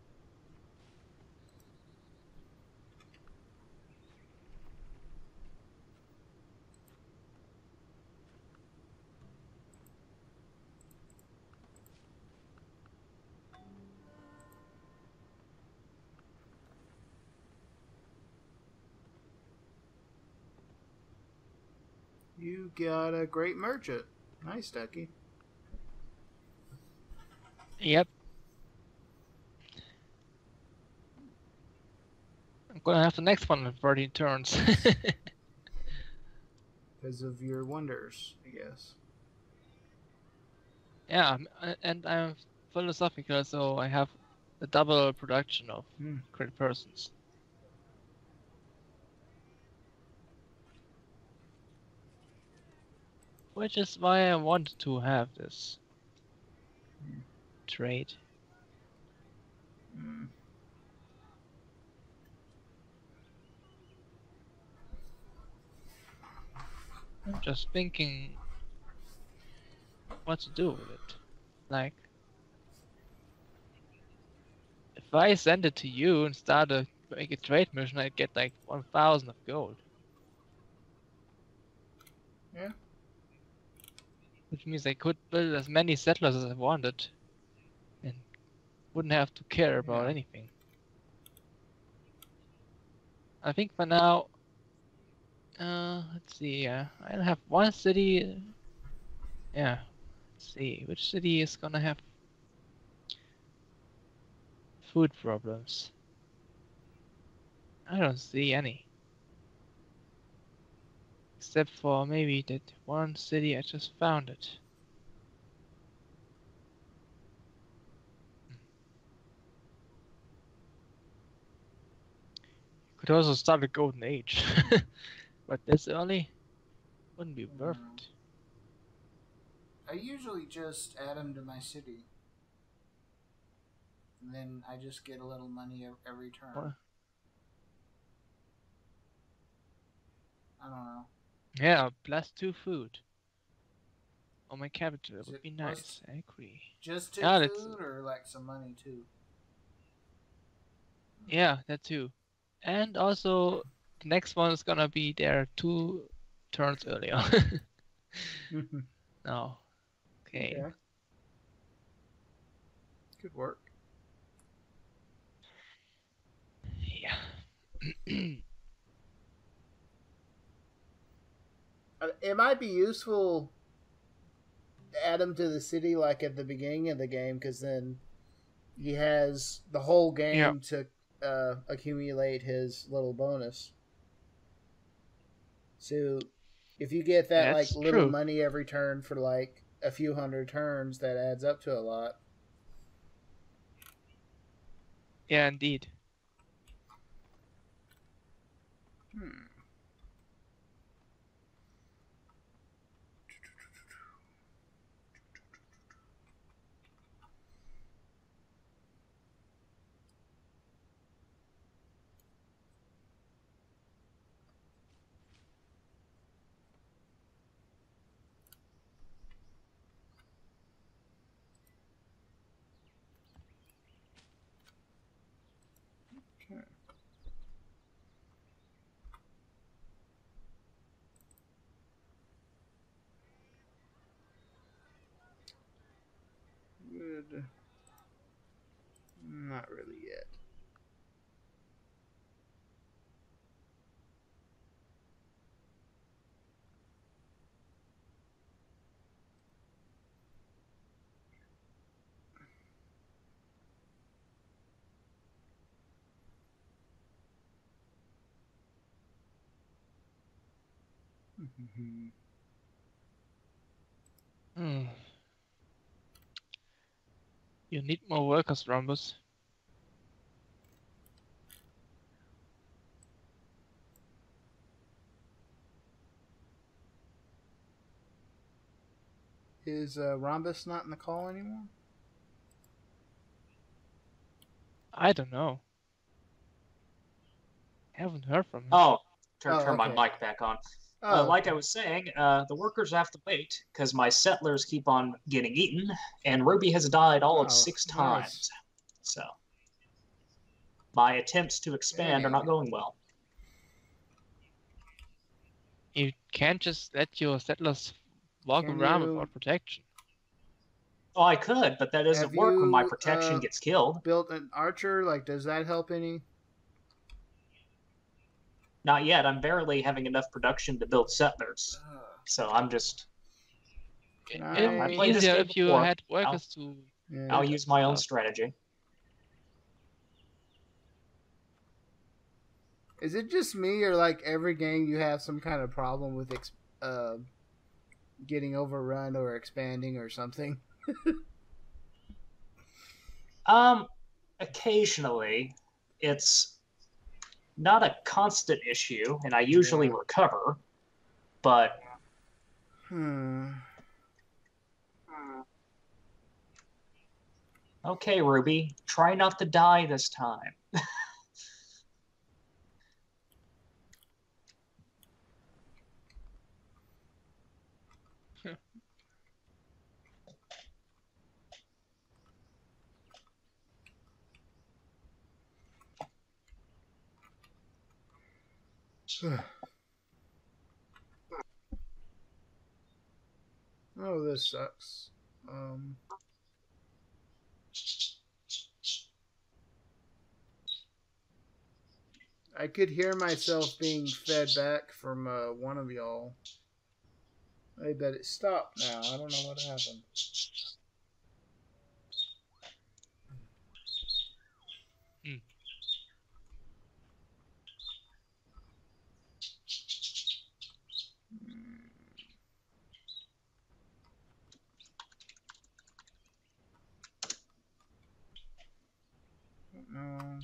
You got a great merchant. Nice, Ducky. Yep. I'm gonna have the next one in thirteen turns. Because of your wonders, I guess. Yeah, I'm- uh, and I'm philosophical, so I have a double production of Hmm. crit persons. Which is why I wanted to have this Hmm. trade. Hmm. I'm just thinking what to do with it. Like, if I send it to you and start a make a trade mission, I'd get like one thousand of gold. Yeah. Which means I could build as many settlers as I wanted, and wouldn't have to care about Yeah. anything. I think for now, uh, let's see. Yeah, I'll have one city. Yeah, let's see which city is gonna have food problems. I don't see any, except for maybe that one city I just found it. Could also start a golden age, but this early wouldn't be worth Yeah. it. I usually just add them to my city. And then I just get a little money ev- every turn. Well, I don't know. yeah, plus two food on my capital Is would it be plus nice. I agree. just two Yeah, that's food or like some money too? yeah, that too. And also, the next one is gonna be there two turns earlier. No. Okay. Okay. Good work. Yeah. Uh, It might be useful to add him to the city like at the beginning of the game, because then he has the whole Yeah. game to uh, accumulate his little bonus. So if you get that like That's little true. money every turn for like a few hundred turns, that adds up to a lot. Yeah, indeed. Hmm. Okay. Good. Not really yet. Hmm. You need more workers, Rhombus. Is uh, Rhombus not in the call anymore? I don't know. haven't heard from him. Oh, turn, Oh, turn my okay. mic back on. Oh, Uh, like I was saying, uh, the workers have to wait because my settlers keep on getting eaten, and Ruby has died all Oh, of six nice. times. So my attempts to expand are Dang. not going well. You can't just let your settlers walk Can around you- without protection. Oh, I could, but that doesn't Have work when my you, protection uh, gets killed. built an archer? Like, does that help any? Not yet. I'm barely having enough production to build settlers. So I'm just. Can It would I- be played this easier game if you before. had workers to. Yeah. I'll use my own stuff. strategy. Is it just me, or like every game you have some kind of problem with ex- uh, getting overrun or expanding or something? Um, occasionally, it's not a constant issue, and I usually Yeah. recover. But Hmm. okay, Ruby, try not to die this time. Oh, this sucks. Um. I could hear myself being fed back from uh, one of y'all. I bet it stopped now. I don't know what happened. Hmm. No.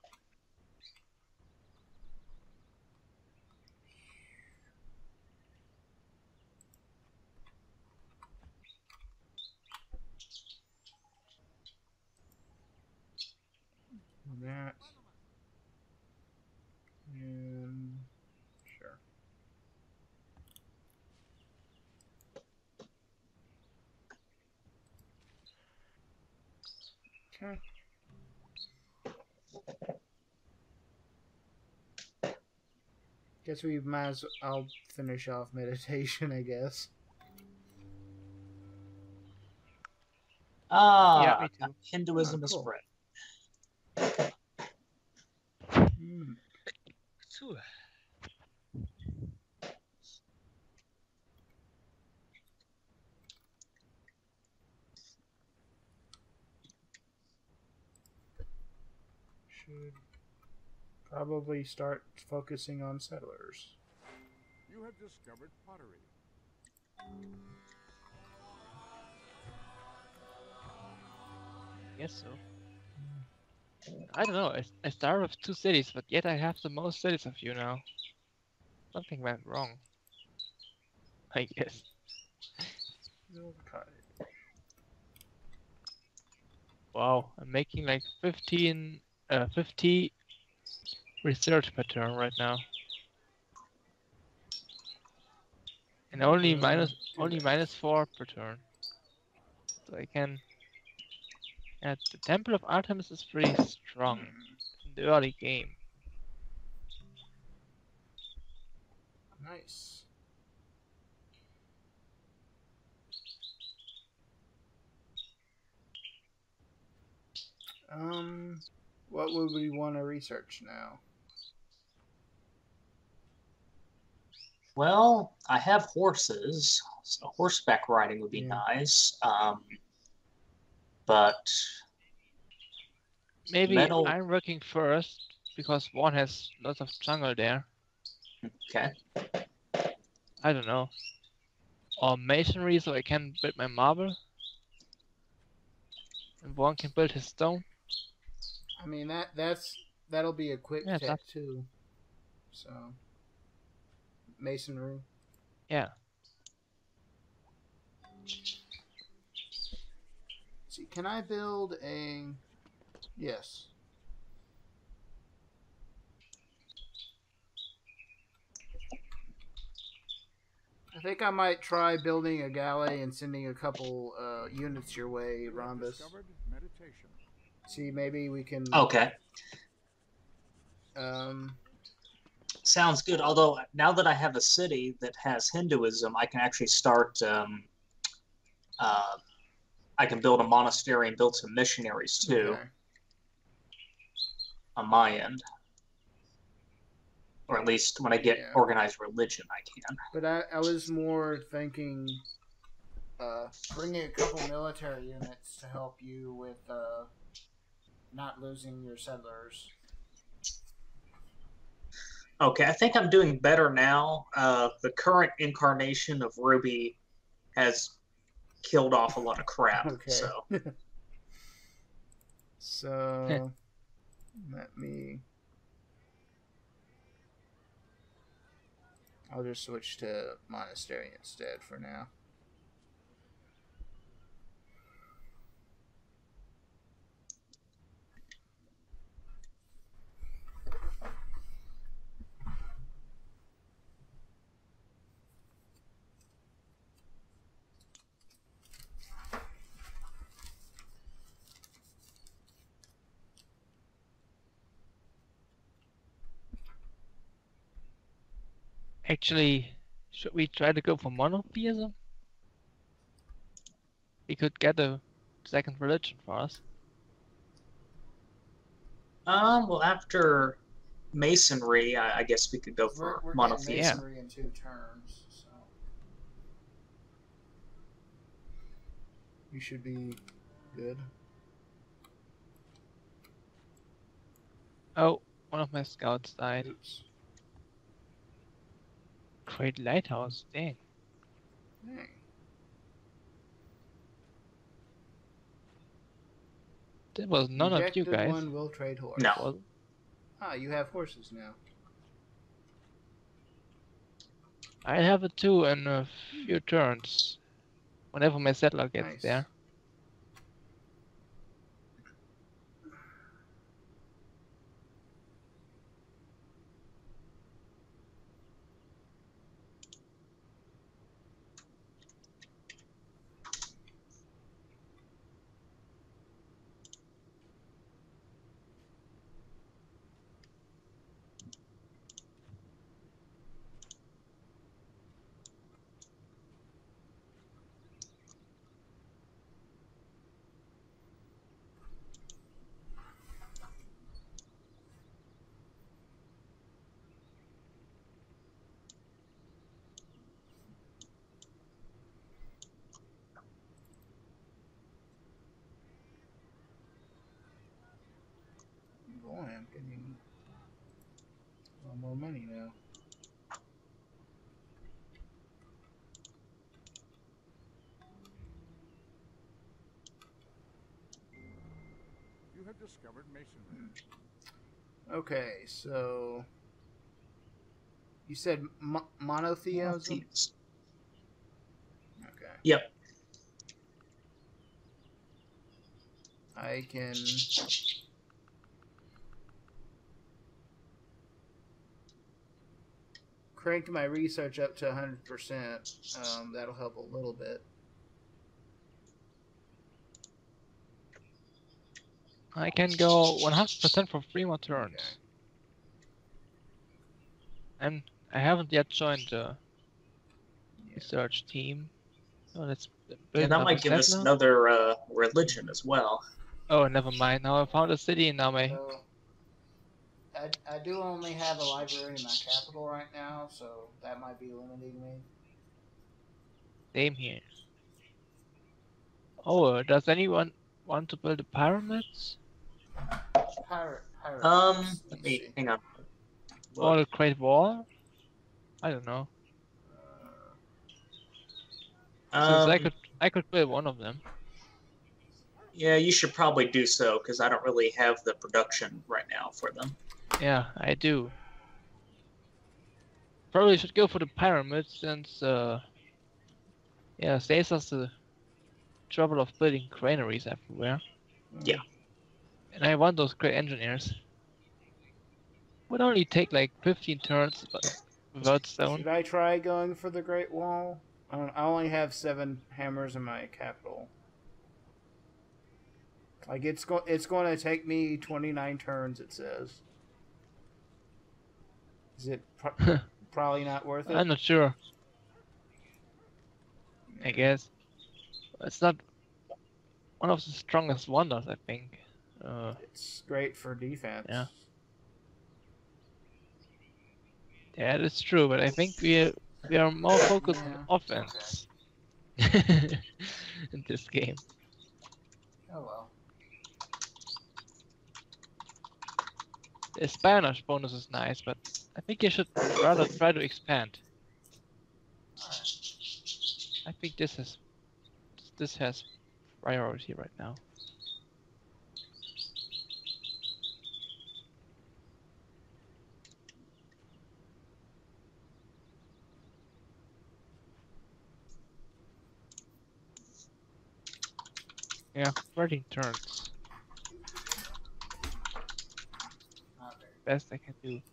That. And sure. Okay. Guess we might as I'll finish off meditation, I guess. Ah, Yeah, me too. Hinduism Oh, is cool. spread. Hmm. Phew. Should probably start focusing on settlers. You have discovered pottery. Guess so. I don't know. I, I started with two cities, but yet I have the most cities of you now. Something went wrong. I guess. Build cottage. Wow, I'm making like fifteen, uh, fifty research per turn right now, and only Uh, minus do only that. minus four per turn. So I can. Yeah, the Temple of Artemis is pretty strong in the early game. Nice. Um, what would we want to research now? Well, I have horses, so horseback riding would be Yeah. nice. Um, but Maybe metal. I'm working first because one has lots of jungle there. Okay. I don't know. Or masonry, so I can build my marble. And one can build his stone. I mean that that's that'll be a quick Yeah, it's tech up. too. So masonry. Yeah. See, can I build a? Yes. think I might try building a galley and sending a couple uh, units your way, You have Rhombus. discovered meditation. See, maybe we can. Okay. Um, Sounds good. Although now that I have a city that has Hinduism, I can actually start. Um, uh, I can build a monastery and build some missionaries too okay. on my end, or at least when I get Yeah. organized religion, I can. But I, I was more thinking uh, bringing a couple military units to help you with uh, not losing your settlers. Okay, I think I'm doing better now. Uh, the current incarnation of Ruby has killed off a lot of crap. Okay. So So let me. I'll just switch to monastery instead for now. Actually, should we try to go for monotheism? We could get a second religion for us. um, well, after Masonry, I, I guess we could go We're, for we're getting monotheism. masonry in two terms, so we should be good. Oh, one of my scouts died. Oops. Great lighthouse, dang. Dang. That was none of you Rejected guys. one will trade horse. No. Was Ah, you have horses now. I have it too in a few turns. Whenever my settler gets Nice. there. Boy, I'm getting a lot more money now. You have discovered masonry. Okay, so you said mo- monotheism. Monotheism. Okay, Yep. I can. Crank my research up to one hundred percent. Um, that'll help a little bit. I can go one hundred percent for three more turns. Okay. And I haven't yet joined the Yeah. research team. So let's Yeah, build that another might give us settler. another uh, religion as well. Oh, never mind. Now I found a city and now my... So, I, I do only have a library in my capital right now, so that might be limiting me. Same here. Oh, uh, does anyone want to build the pyramids? Pirate, pirate. Um, Let's let me see. hang on. Or Look. the Great Wall? I don't know. Since Um, I could I could build one of them. yeah, you should probably do so because I don't really have the production right now for them. Yeah, I do. Probably should go for the pyramids since uh yeah, saves us the trouble of building granaries everywhere. Yeah. And I want those great engineers. Would only take like fifteen turns, but Bloodstone. Should I try going for the Great Wall? I, don't, I only have seven hammers in my capital. Like it's go it's going to take me twenty-nine turns. It says. Is it pro probably not worth it? I'm not sure. I guess it's not one of the strongest wonders. I think. Uh, It's great for defense. Yeah. Yeah, that's true. But I think we are, we are more focused Yeah, on offense in this game. Oh well. The Spanish bonus is nice, but I think you should rather try to expand. I think this is this has priority right now. Yeah, thirteen turns. Not very. Best I can do.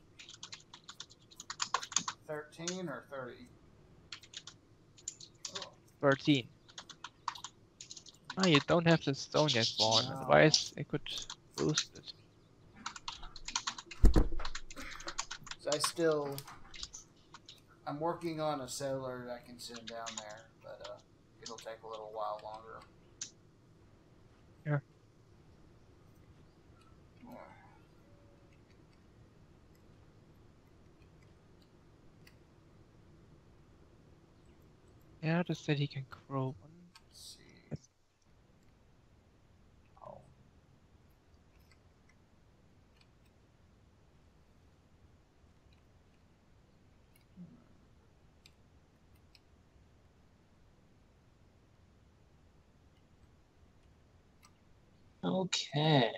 Thirteen or thirty. Oh. thirteen. Oh, you don't have the stone yet, Vaughn. No. Otherwise, I could boost it. So I still, I'm working on a settler that I can send down there, but uh, it'll take a little while longer. Yeah. Yeah, just said he can grow one. Let's see. That's- Oh. Okay.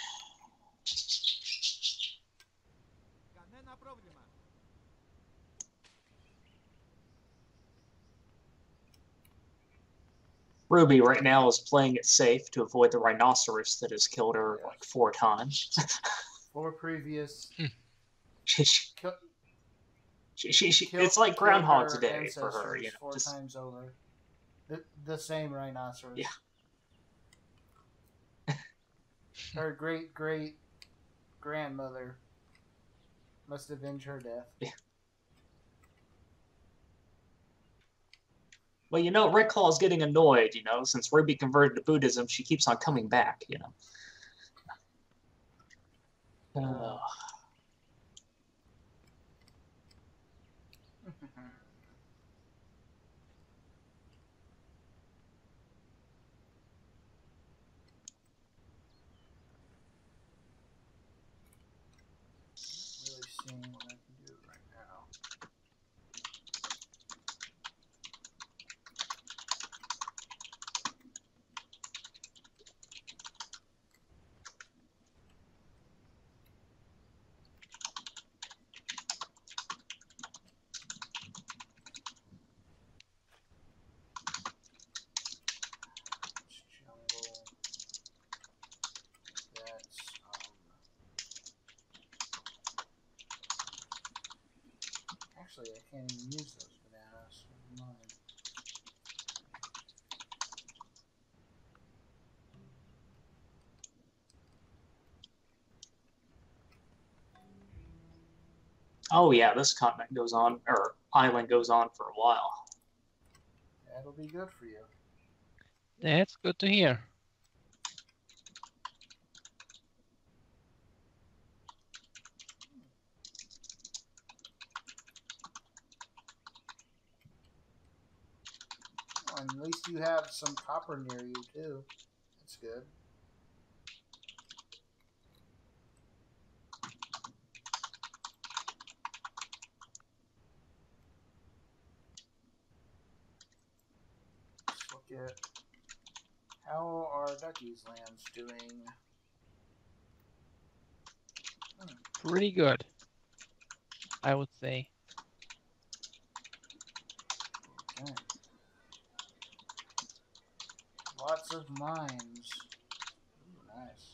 Ruby right now is playing it safe to avoid the rhinoceros that has killed her like four times. Four previous. she, she, Kill, she, she, she, kill, it's like killed Groundhog's her Day for her, ancestors you know. Four Just, times over. The, the same rhinoceros. Yeah. Her great great grandmother must avenge her death. Yeah. Well, you know, Red Claw's getting annoyed, you know, since Ruby converted to Buddhism, she keeps on coming back, you know. Uh, Really seeing what I can do right now. Jungle. That's um. Actually, I can't even use those bananas. Never mind. oh, yeah, this continent goes on, or island goes on for a while. That'll be good for you. That's good to hear. Well, and at least you have some copper near you too. That's good. Let's look at how are Ducky's lands doing. Pretty good, I would say. Okay. Lots of mines. Ooh, nice.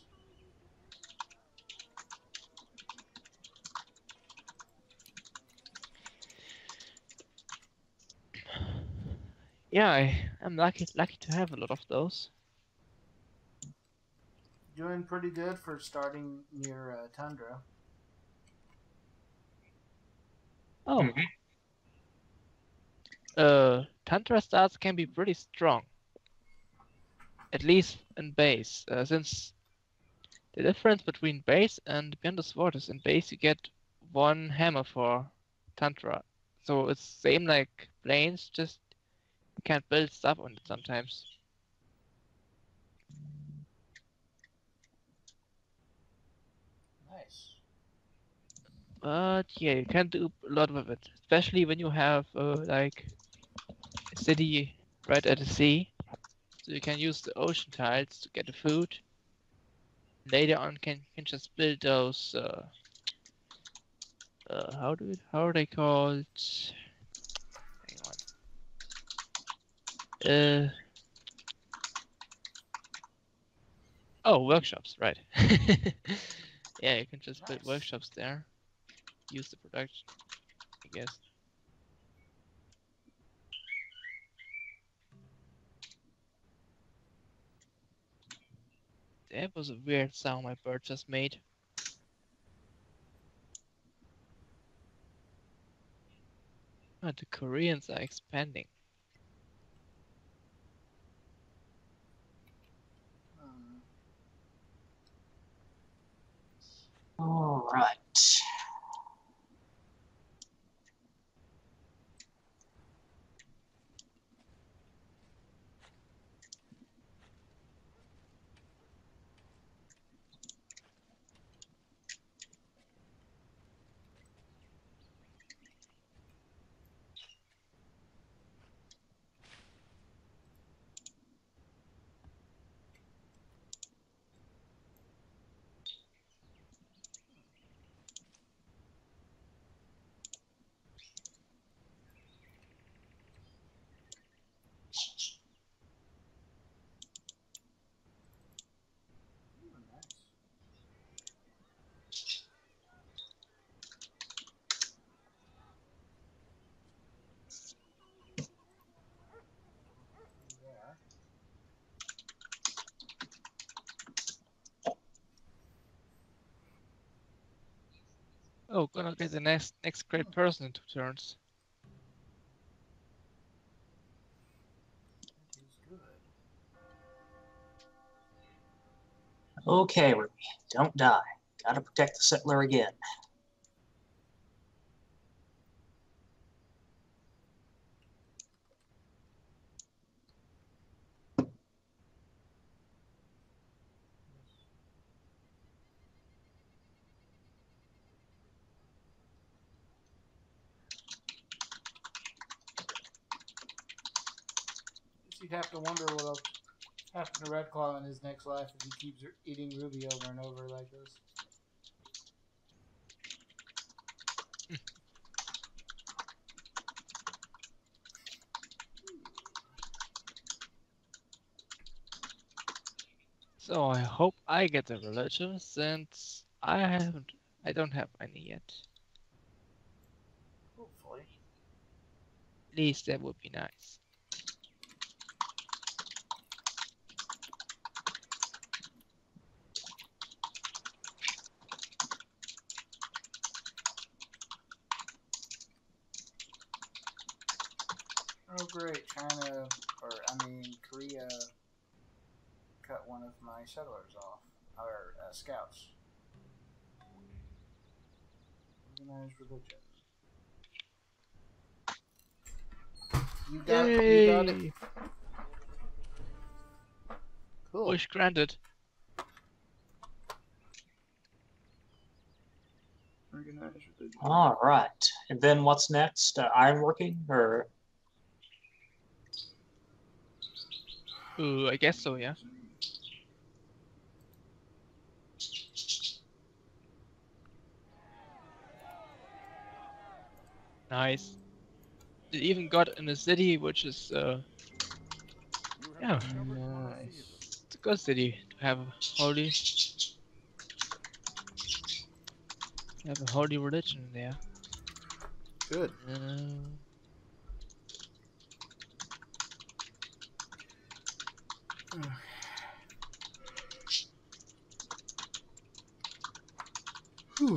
Yeah, I, I'm lucky lucky to have a lot of those. Doing pretty good for starting near uh, tundra. Oh. Mhm. Uh, Tantra starts can be pretty strong. At least in base, uh, since the difference between base and Beyond the Sword is in base you get one hammer for Tantra. So it's same like planes, just you can't build stuff on it sometimes. Nice. But yeah, you can do a lot with it, especially when you have uh, like a city right at the sea. So you can use the ocean tiles to get the food. Later on, can can just build those. Uh, uh, how do it? How are they called? Hang on. Uh. Oh, workshops, right? Yeah, you can just build Nice. workshops there. Use the production, I guess. That was a weird sound my bird just made. Oh, the Koreans are expanding. Hmm. All right. Ooh, nice. There. Oh, gonna get the next next great person in two turns. That is good. Okay, Ruby, don't die. Gotta protect the settler again. Guess you'd have to wonder what'll happen to Redclaw in his next life if he keeps eating Ruby over and over like this. So I hope I get a religion since I haven't. I don't have any yet. Hopefully. At least that would be nice. Oh, great. China, or I mean, Korea cut one of my settlers off. Or uh, scouts. Organized religion. You got, you got it. Yay! Cool. Wish granted. Organized religion. All right. And then what's next? Uh, ironworking or Ooh, I guess so, yeah. Nice. It even got in a city which is, uh, You have yeah, discovered monotheism. Nice. it's a good city to have a holy, to have a holy religion there. Good. Uh, Whew.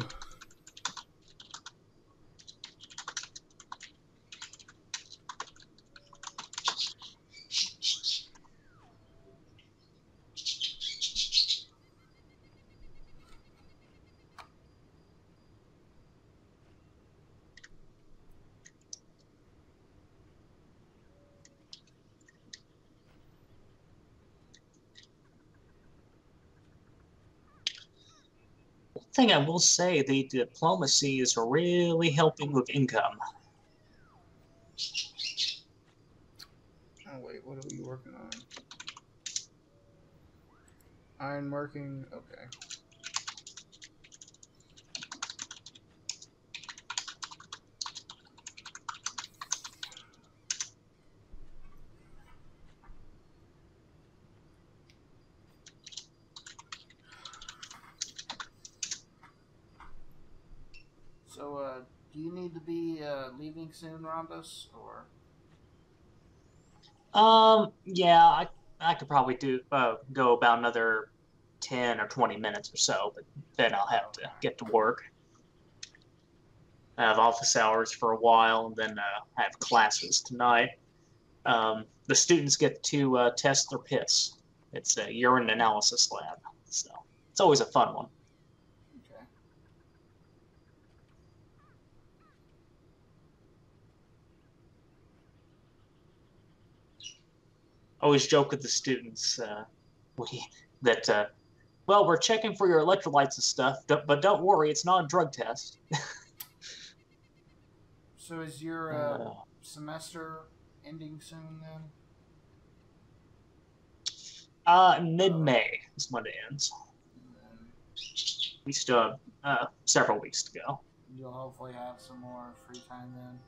Thing I will say, the diplomacy is really helping with income. Oh wait, what are we working on? Ironworking. Okay. So, uh, do you need to be uh, leaving soon, Rhombus, or? Um, yeah, I I could probably do uh, go about another ten or twenty minutes or so, but then I'll have to Okay. get to work. I have office hours for a while, and then uh, I have classes tonight. Um, the students get to uh, test their piss. It's a urine analysis lab, so it's always a fun one. Okay. I always joke with the students uh, we, that, uh, well, we're checking for your electrolytes and stuff, but don't worry, it's not a drug test. So, is your uh, Uh, semester ending soon then? uh, mid-May is when it ends. And then We still have uh, several weeks to go. you'll hopefully have some more free time then.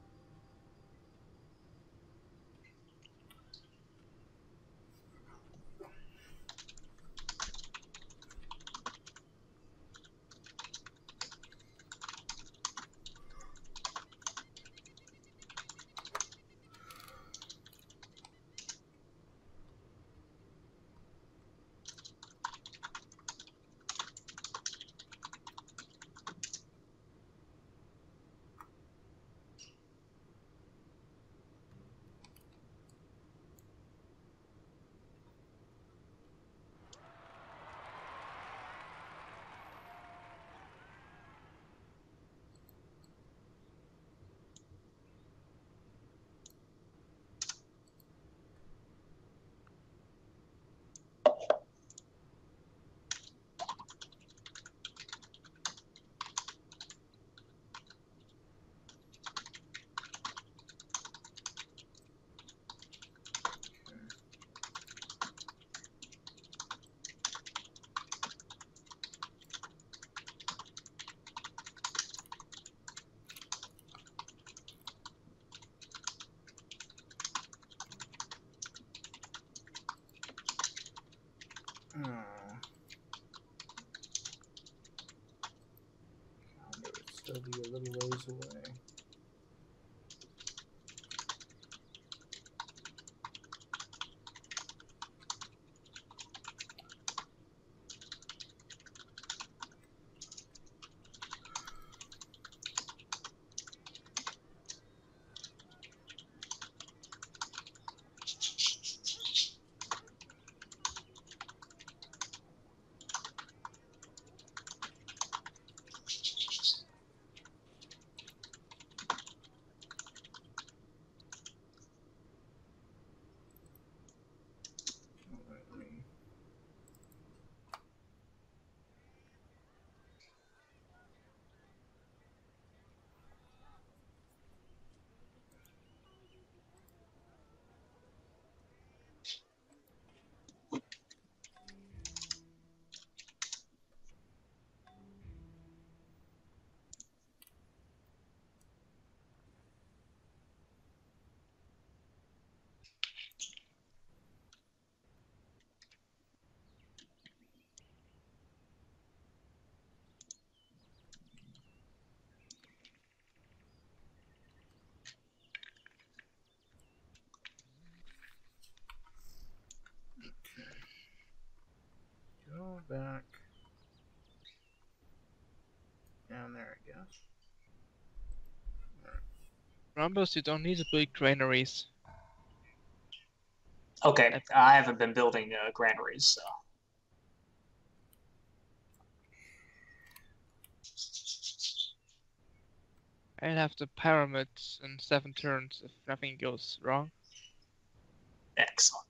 Oh. Calendar would still be a little ways away. back. Down there, I guess. Rhombus, you don't need to build granaries. Okay, Yep. I haven't been building uh, granaries, so. I'll have the pyramids in seven turns if nothing goes wrong. Excellent.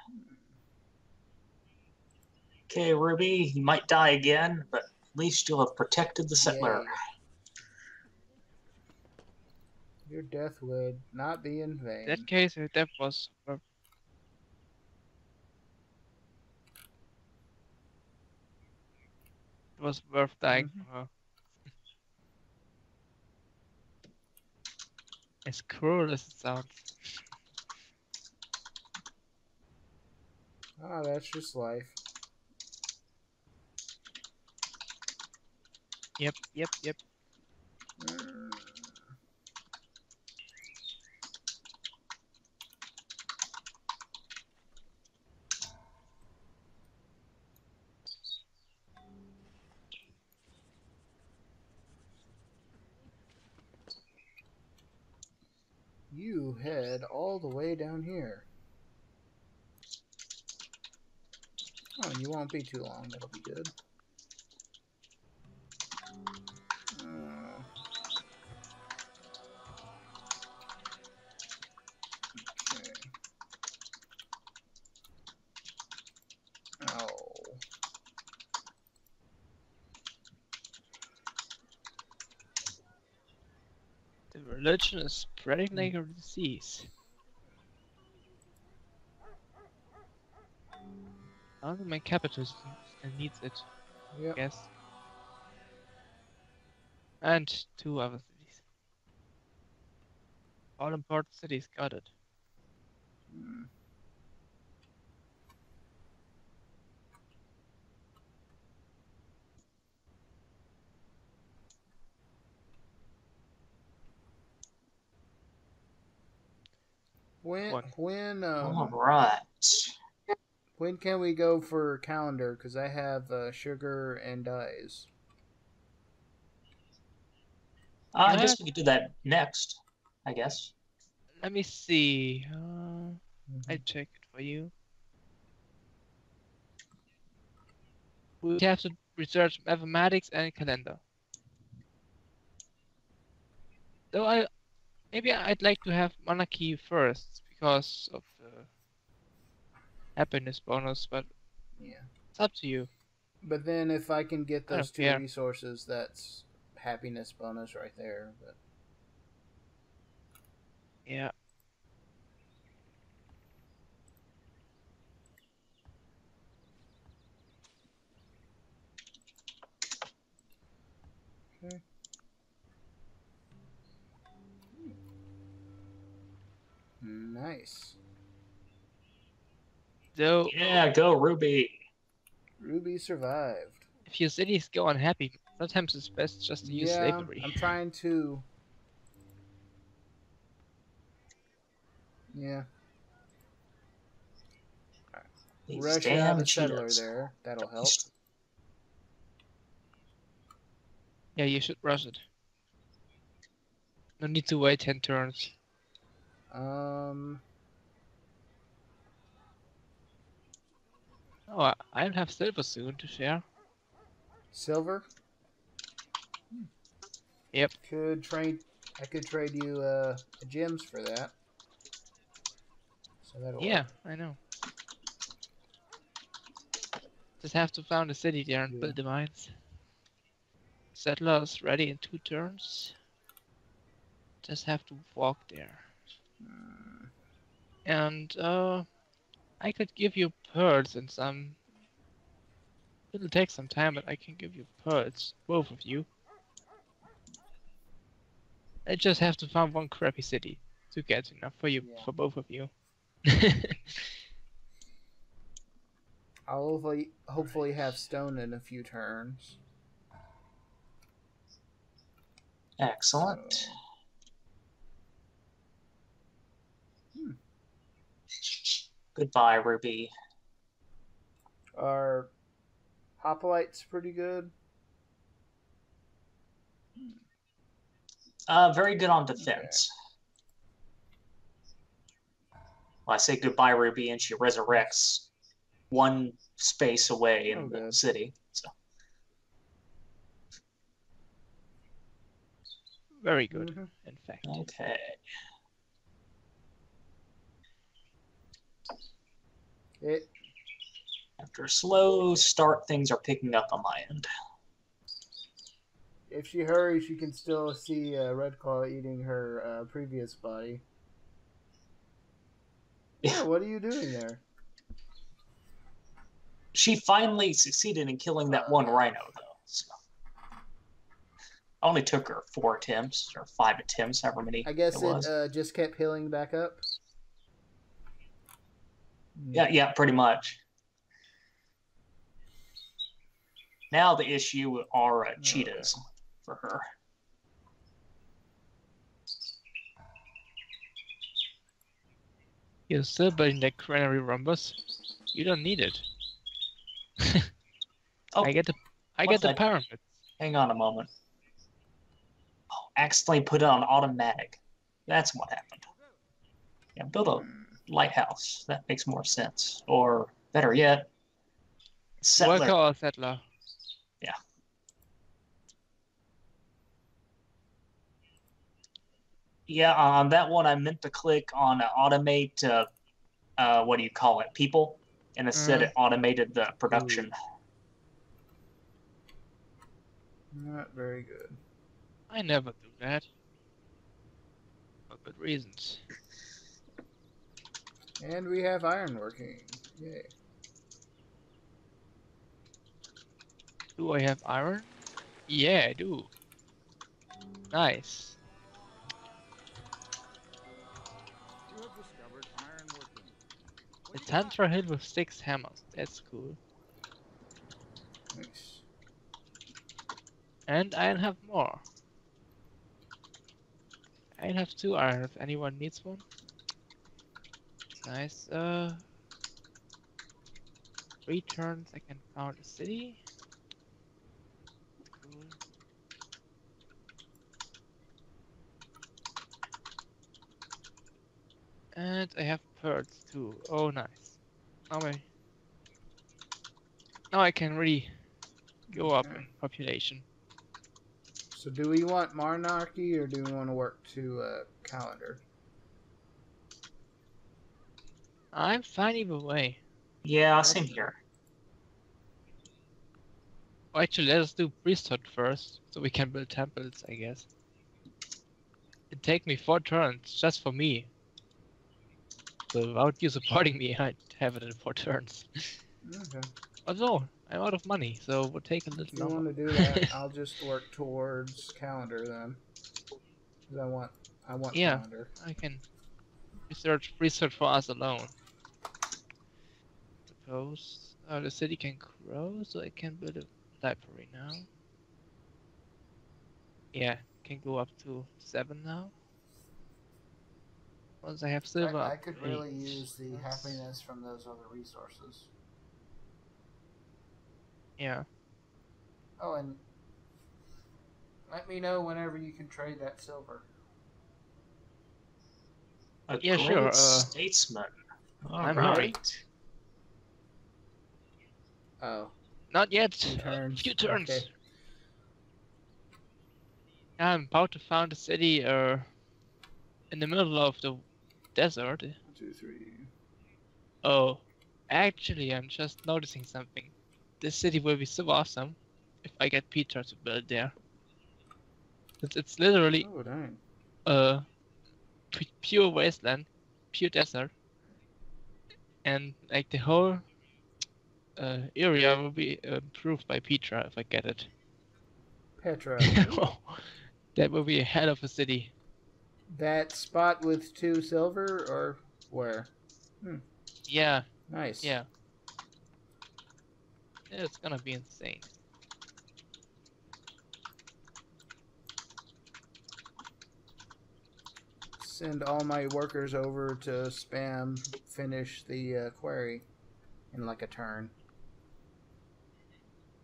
Okay, Ruby, you might die again, but at least you'll have protected the settler. Yay. Your death would not be in vain. In that case, your death was worth. It was worth dying Mhm. for her. As cruel as it sounds. Ah, that's just life. Yep, yep, yep. Mm. You head all the way down here. Oh, you won't be too long. That'll be good. Uh, okay. Oh. The religion is spreading like a disease. Only my capital still needs it, I Yep. guess. And two other cities. All important cities got it. Hmm. When One. when All um right. when can we go for calendar? Because I have uh, sugar and dyes. Uh, I Yeah, guess we could do that next, I guess. let me see. Uh, Mhm. I check it for you. We have to research mathematics and calendar. Though I maybe I'd like to have monarchy first because of the happiness bonus, but Yeah. it's up to you. But then if I can get I those don't two care. resources, that's happiness bonus right there. But Yeah. okay. Nice. Though Yeah, go Ruby. Ruby survived. if your cities go unhappy, sometimes it's best just to use Yeah, slavery. I'm trying to. Yeah. These Russia have damn a settler cheetahs. there. That'll help. Yeah, you should rush it. No need to wait ten turns. Um. Oh, I- I'll have silver soon to share. Silver. Yep. Could trade. I could trade you uh gems for that. So that'll Yeah, work. I know. Just have to found a city there and Yeah. build the mines. Settlers ready in two turns. Just have to walk there. Hmm. And uh, I could give you pearls and some. It'll take some time, but I can give you pearls, both of you. I just have to find one crappy city to get enough for you, Yeah. for both of you. I'll hopefully hopefully have stone in a few turns. Excellent. So, hmm. Goodbye, Ruby. Are Hoplite's pretty good. Uh, very good on defense. Okay. Well, I say goodbye, Ruby, and she resurrects one space away in Oh, the good. city. So. Very good, Mm-hmm. in fact. Okay. It. After a slow start, things are picking up on my end. If she hurries, she can still see uh, Redclaw eating her uh, previous body. Yeah, what are you doing there? She finally succeeded in killing that Uh, one rhino, though. So. Only took her four attempts, or five attempts, however many I guess it it, was. uh, just kept healing back up. Yeah, yeah, pretty much. Now the issue are uh, cheetahs okay. for her. You're still building that granary, Rhombus. You don't need it. oh, I get the I get the pyramids. Hang on a moment. Oh, accidentally put it on automatic. That's what happened. Yeah, build a lighthouse. That makes more sense. Or better yet, settler. Worker or settler? Yeah. Yeah, on that one, I meant to click on uh, automate, uh, uh, what do you call it, people, and instead Uh, it automated the production. Ooh. Not very good. I never do that. For good reasons. And we have iron working. Yay. Do I have iron? Yeah, I do. Nice. You have discovered iron working. A tantra hill with six hammers. That's cool. Nice. And I have more. I have two iron if anyone needs one. Nice. Uh, three turns I can found a city. Cool. And I have pearls too. Oh, nice. Now I, now I can really go up in population. So do we want monarchy or do we want to work to uh, calendar? I'm fine either way. Yeah, same here. Oh, actually, let us do priesthood first, so we can build temples, I guess. It take me four turns just for me. So without you supporting me, I'd have it in four turns. Okay. Although, I'm out of money, so it will take a little If you longer. want to do that, I'll just work towards calendar then. Because I want, I want Yeah, calendar. I can research research for us alone. Suppose uh, the city can grow, so I can build a library now. Yeah, can go up to seven now. Once I have silver. I, I could eight. really use the That's... happiness from those other resources. Yeah. Oh, and let me know whenever you can trade that silver. A yeah, great sure. Uh, statesman. All I'm right. hungry. Oh. Not yet. Few turns. A few turns. Okay. I'm about to found a city uh, in the middle of the desert. One, two, three. Oh, actually, I'm just noticing something. This city will be so awesome if I get Peter to build there. It's, it's literally Oh, dang. uh, pure wasteland, pure desert, and like the whole uh, area will be improved by Petra if I get it. Petra. That will be a hell of a city. That spot with two silver, or where? Hmm. Yeah. Nice. Yeah. It's gonna be insane. Send all my workers over to spam finish the uh, query in like a turn.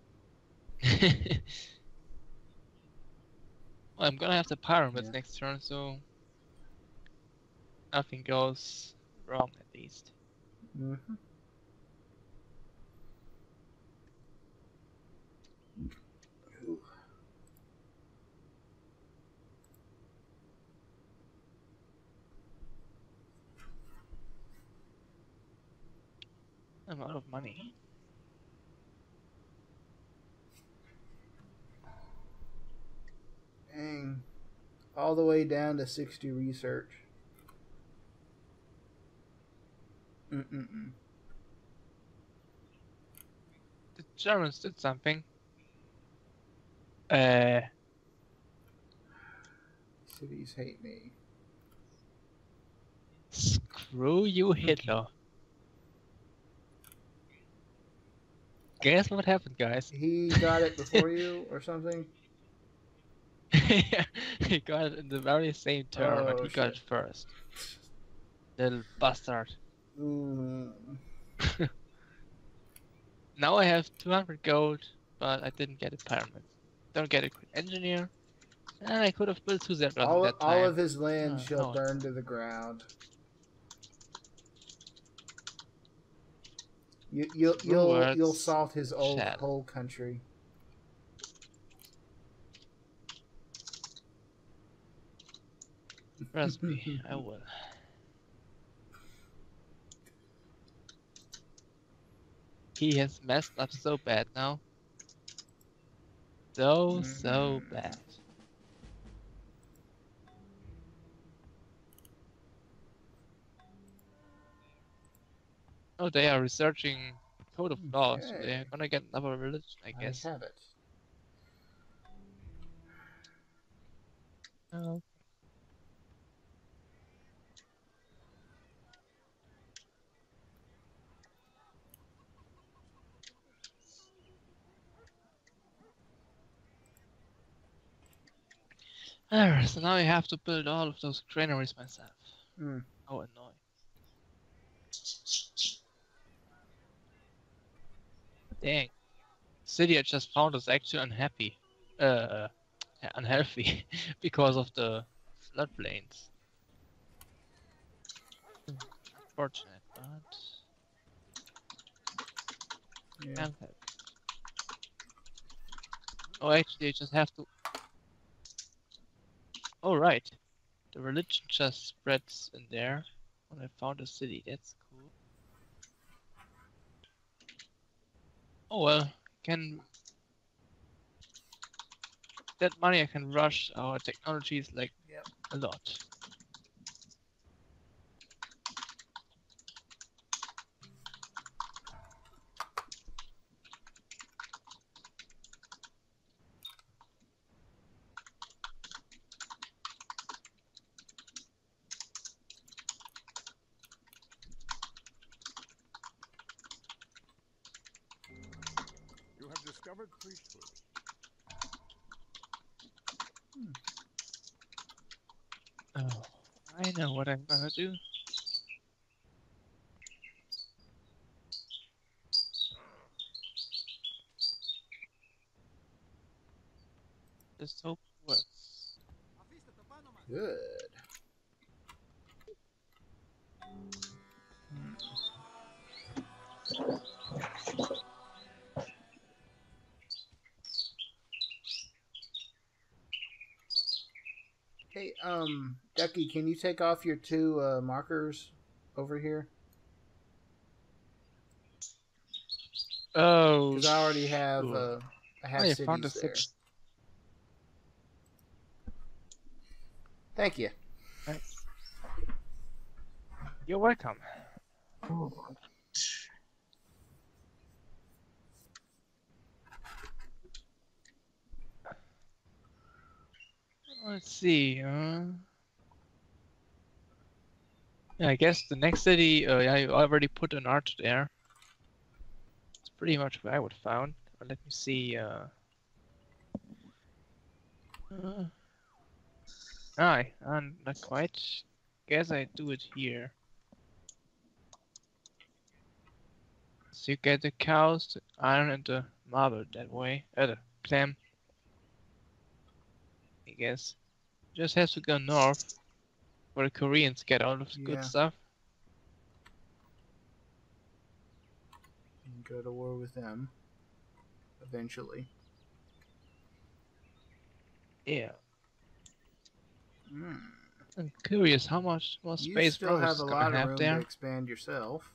Well, I'm gonna have the pyramids Yeah. next turn, so nothing goes wrong at least. Mm-hmm. I'm out of money. Dang. All the way down to sixty research. Mm-mm-mm. The Germans did something. Uh, Cities hate me. screw you, Hitler. Guess what happened, guys? He got it before you or something? He got it in the very same turn, but Oh, he got shit. it first. Little bastard. Mm. Now I have two hundred gold, but I didn't get a pyramid. Don't get a quick engineer. And I could have built two zeros in All, that all time. of his land Oh, shall no. burn to the ground. You, you'll you'll Ruwards you'll salt his old shall. whole country. Trust me, I will. He has messed up so bad now. So, so Mm. bad. Oh, they are researching Code of Laws, so Okay. they're gonna get another religion, I I guess. have it. Oh. Alright, so now I have to build all of those granaries myself. Mm. How annoying. Dang. City I just found is actually unhappy. Uh, yeah, unhealthy because of the floodplains. Unfortunate, but Yeah. can't help. Oh, actually, I just have to. Oh, right. The religion just spreads in there. When I found a city, that's cool. Oh well, can that money I can rush our technologies like Yep. a lot. You have discovered priesthood. Oh, I know what I'm gonna do. Just hope it works. Good. Hey, um, Ducky, can you take off your two uh, markers over here? Oh, Because I already have sure. uh, I have Oh, you found cities a there. city. Thank you. Nice. You're welcome. Let's see. Uh... Yeah, I guess the next city. Uh, yeah, you already put an arch there. It's pretty much what I would found. But let me see. Uh... Uh... Aye, I'm not quite. Guess I do it here. So you get the cows, the iron, and the marble that way. Uh, the claim. I guess. Just has to go north, where the Koreans get all of the good Yeah. stuff. And go to war with them. Eventually. Yeah. Hmm. I'm curious how much more You space still Rhombus have is a gonna lot of have room there. to expand yourself.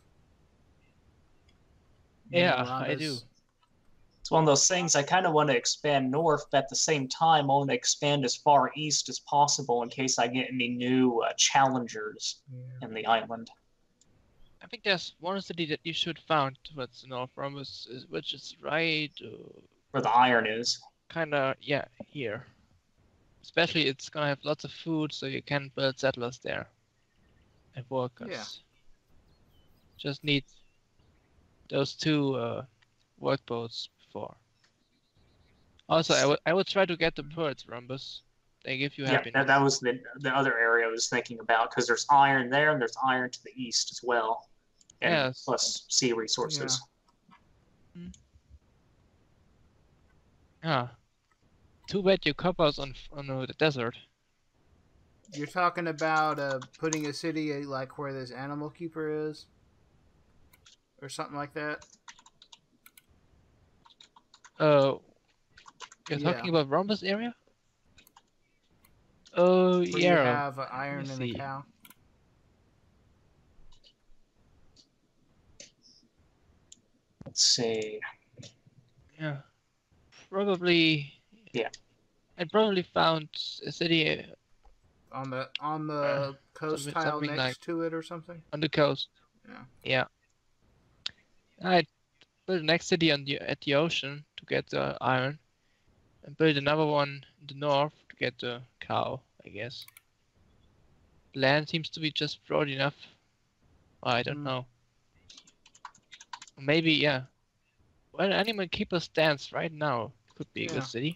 Yeah, Rhombus. I do. It's one of those things I kind of want to expand north, but at the same time, I want to expand as far east as possible in case I get any new uh, challengers Yeah. in the island. I think there's one city that you should found towards the north Rhombus, is, which is right, uh, Where the iron is. kind of, yeah, here. Especially, it's gonna have lots of food, so you can build settlers there and workers. Yeah. Just need those two uh, workboats before. Also, I would I would try to get the birds, Rhombus. They give you Yeah, happiness. that, that was the, the other area I was thinking about, because there's iron there and there's iron to the east as well. And Yes. plus sea resources. Yeah. Too bad your copper's on on uh, the desert. You're talking about uh, putting a city uh, like where this animal keeper is? Or something like that? Uh, you're Yeah. talking about Rhombus area? Oh, Where yeah. you have uh, Let me iron and a see. cow? Let's see. Yeah. Probably. Yeah. I probably found a city uh, On the on the Uh, coast something- tile something next like- to it or something? on the coast. Yeah. Yeah. I built the next city on the at the ocean to get the iron, and build another one in the north to get the cow, I guess. Land seems to be just broad enough. I don't Hmm. know. Maybe, yeah. Well, Animal Keeper stands right now. Could be a Yeah. good city.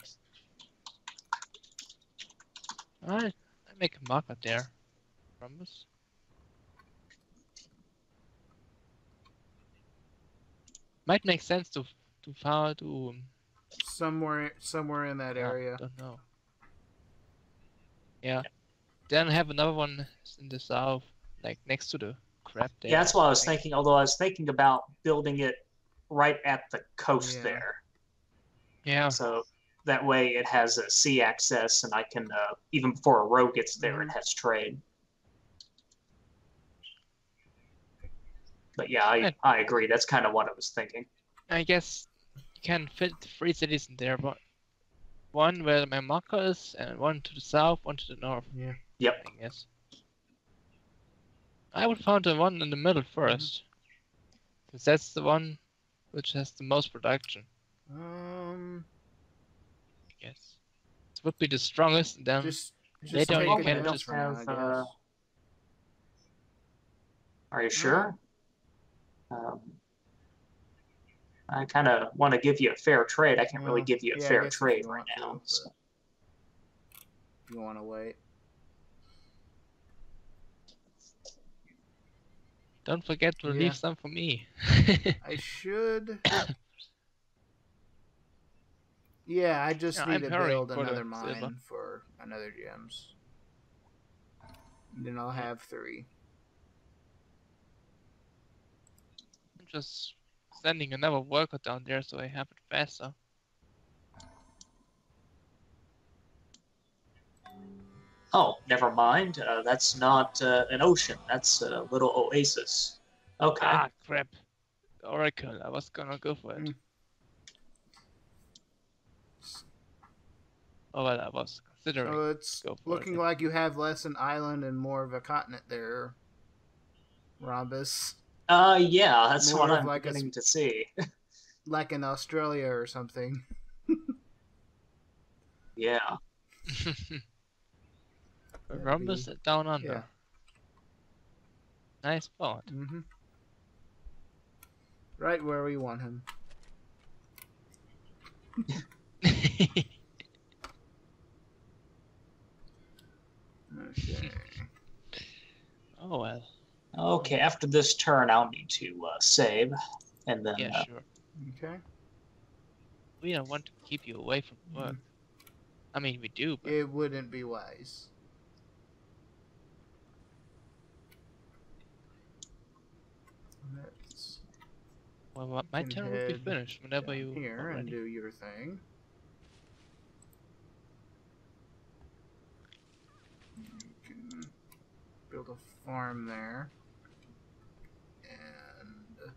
I, I make a marker there. Rhombus. Might make sense to to far to um, Somewhere somewhere in that yeah, area. don't know. Yeah. Then have another one in the south, like next to the crab there. Yeah, that's what I was think. thinking, although I was thinking about building it right at the coast Yeah. there. Yeah. So that way it has a sea access, and I can, uh, even before a road gets there, Mhm. it has trade. But yeah, I, Right. I agree. That's kind of what I was thinking. I guess you can fit three cities in there, but one where my marker is, and one to the south, one to the north. Yeah. Yep. I guess. I would find the one in the middle first, because that's the one which has the most production. Um I guess it would be the strongest, and then just just later on take you a can guess just for now, I have, guess. uh, Are you sure? Um, I kind of want to give you a fair trade. I can't really Well, give you a yeah, I fair guess if trade you right want now. to, so- You want to wait? don't forget to Yeah. leave some for me. I should. Yeah, I just Yeah, need I'm to hurrying build for the another silver. mine for another gems. Then I'll have three. I'm just sending another worker down there so I have it faster. Oh, never mind. Uh, that's not uh, an ocean. That's a little oasis. Okay. Ah, crap. Oracle, I was gonna go for it. Mm. Oh, well, I was considering. So it's Go for looking it. like you have less an island and more of a continent there, Rhombus. Uh, yeah, that's More what of I'm like a beginning s- to see. Like in Australia or something. Yeah. That'd Rhombus be- down under. yeah. Nice spot. Mm-hmm. Right where we want him. Okay. Oh, well. Okay, after this turn, I'll need to uh, save. And then Yeah, uh, sure. Okay. we don't want to keep you away from work. Mhm. I mean, we do, but It wouldn't be wise. Let's well, my- my can turn will be head finished whenever down you here are and ready. do your thing. You can build a farm there, and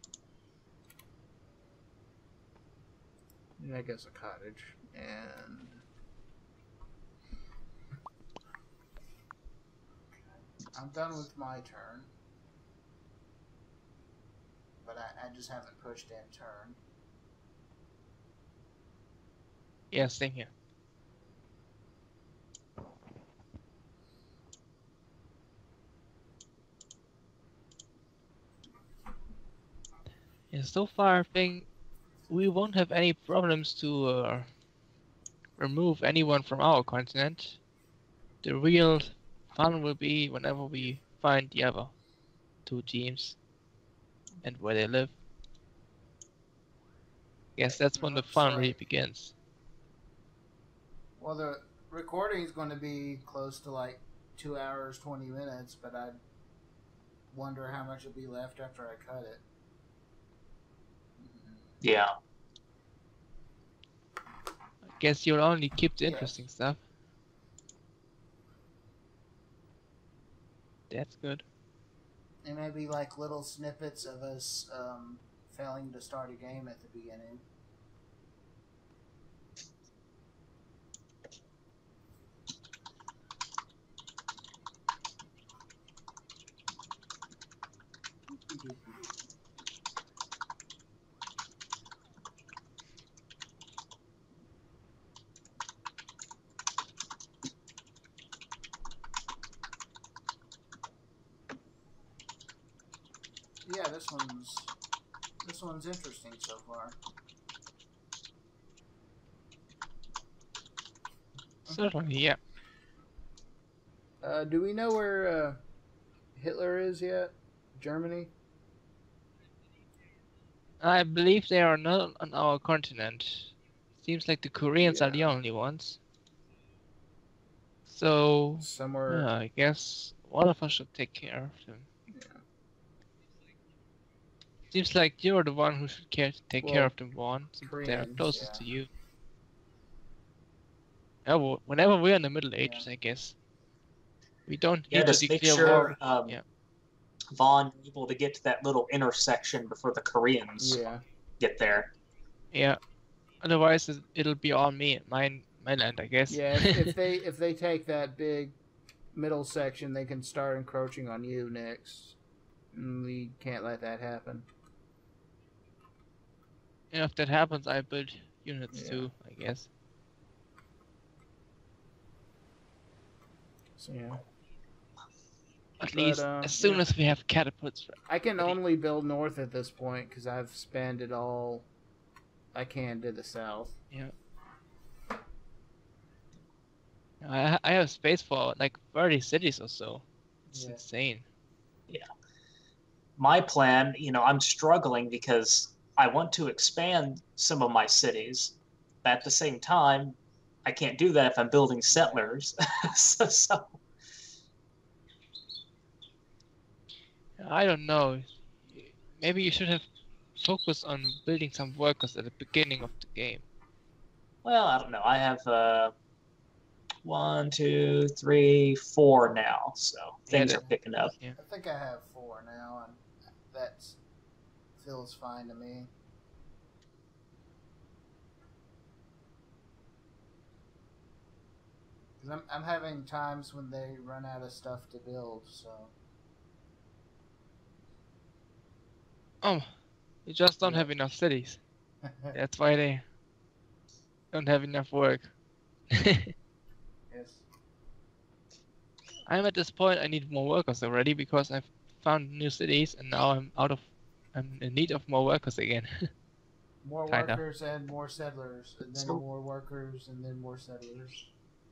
yeah, I guess a cottage, and I'm done with my turn, but I, I just haven't pushed in turn. Yeah, same here. Yeah, so far I think we won't have any problems to uh, remove anyone from our continent. The real fun will be whenever we find the other two teams and where they live. Yes, that's when the Looks fun really like- begins. Well, the recording is going to be close to like two hours, twenty minutes, but I wonder how much will be left after I cut it. Yeah. I guess you'll only keep the Yes. interesting stuff. That's good. It may be like little snippets of us um, failing to start a game at the beginning. Yeah, this one's this one's interesting so far. Certainly, yeah. Uh, do we know where uh, Hitler is yet? Germany? I believe they are not on our continent. Seems like the Koreans are the Yeah. only ones. So, Somewhere. yeah, I guess one of us should take care of them. Yeah. Seems like you're the one who should care take care Well, of them, Vaughn, since they are Koreans, closest yeah. to you. Yeah, well, whenever we're in the Middle Yeah. Ages, I guess. We don't Yeah, need to just make declare sure war. um, Yeah. Vaughn is able to get to that little intersection before the Koreans Yeah. get there. Yeah. Otherwise, it- it'll be on me, mine, my land, I guess. Yeah. If, if they if they take that big middle section, they can start encroaching on you next. And we can't let that happen. And if that happens, I build units Yeah. too, I guess. So yeah. At But, least uh, as soon yeah. as we have catapults. I can ready. only build north at this point because I've spanned all I can to the south. Yeah. I I have space for like thirty cities or so. It's Yeah. insane. My plan, you know, I'm struggling because I want to expand some of my cities, but at the same time, I can't do that if I'm building settlers. so, so I don't know. Maybe you should have focused on building some workers at the beginning of the game. well, I don't know. I have uh, one, two, three, four now, so things that- are picking up. I think I have four now, and that feels fine to me. Because I'm, I'm having times when they run out of stuff to build, so. Oh, you just don't Yeah. have enough cities. That's why they don't have enough work. Yes. I'm at this point. I need more workers already because I've found new cities, and now I'm out of. I'm in need of more workers again. More Kinda. workers and more settlers, and then So- more workers and then more settlers.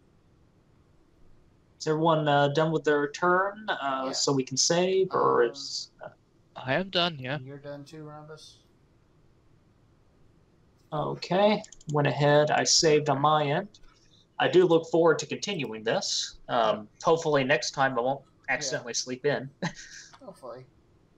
Is everyone uh, done with their turn uh, Yeah. so we can save, or Um, is uh, I am done. Yeah. You're done too, Rhombus? Okay, went ahead. I saved on my end. I do look forward to continuing this. Um, hopefully next time I won't accidentally sleep in. Hopefully.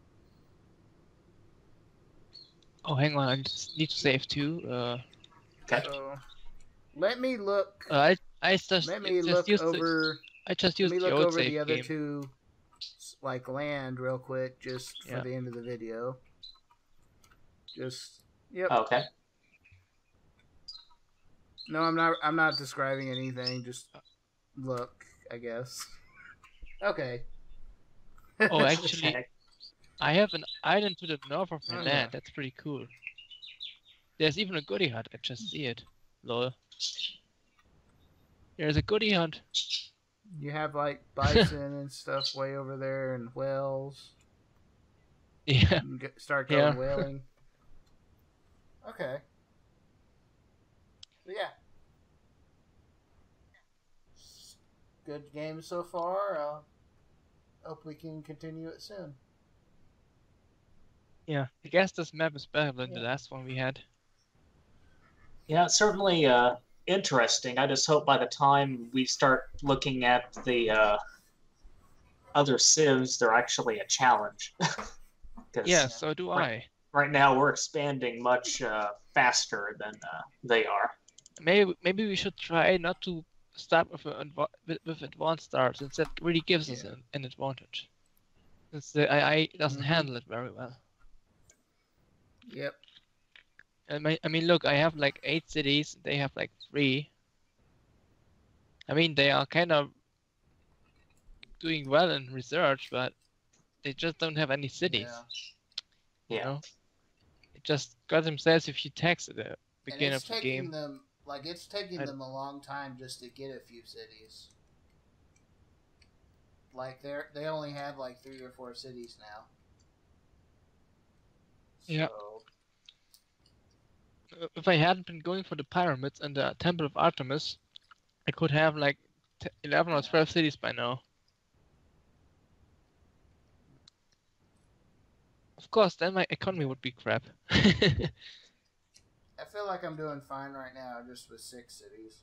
Oh, hang on, I just need to save too. Uh, Okay. So let me look. uh, I I just Let me just look used the, over. I just Let used me the look old over save the other game. two, like land, real quick, just for Yeah. the end of the video. Just yep. Okay. No, I'm not. I'm not describing anything. Just look, I guess. Okay. Oh, actually, Okay. I have an island to the north of my Oh, land. yeah. That's pretty cool. There's even a goodie hut. I just see it. Lol. There's a goodie hunt. You have like bison and stuff way over there, and whales. Yeah. You can get, start going Yeah. whaling. Okay. But yeah. Good game so far. Uh, hope we can continue it soon. Yeah. I guess this map is better than Yeah. the last one we had. Yeah, it's certainly uh, interesting. I just hope by the time we start looking at the uh, other civs, they're actually a challenge. Yeah, so do right, I. right now we're expanding much uh, faster than uh, they are. Maybe maybe we should try not to start with a, with, with advanced stars, since that really gives us Yeah. an, an advantage. Since the A I doesn't Mhm. handle it very well. Yep. I mean, I mean, look, I have like eight cities. They have like three. I mean, they are kind of doing well in research, but they just don't have any cities. Yeah. You Yeah. know, it just got themselves a few tags at the And beginning it's of the taking game. them like it's taking I- them a long time just to get a few cities. Like they are they only have like three or four cities now. Yeah. So, Uh, If I hadn't been going for the pyramids and the Temple of Artemis, I could have like t- eleven or Yeah. twelve cities by now. Of course, then my economy would be crap. I feel like I'm doing fine right now, just with six cities.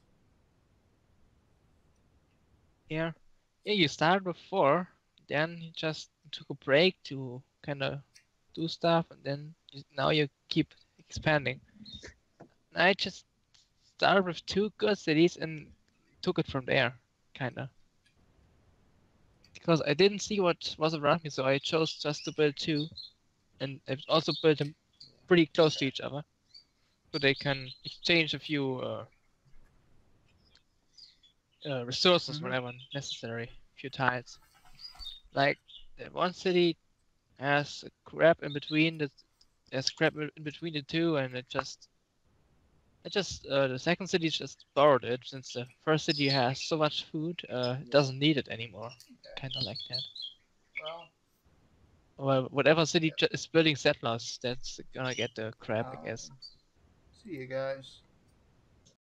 Yeah. Yeah, you started with four, then you just took a break to kind of do stuff, and then you, now you keep expanding. I just started with two good cities and took it from there, kind of. Because I didn't see what was around me, so I chose just to build two, and I've also built them pretty close to each other, so they can exchange a few uh, uh, resources Mhm. whenever necessary, a few tiles. Like the one city has a crap in between the there's crap in between the two, and it just it just uh, the second city just borrowed it since the first city has so much food, uh, it Yeah. doesn't need it anymore. Okay. Kind of like that. Well, Well, whatever city ju- is building settlers, that's gonna get the crap, I guess. um, see you guys.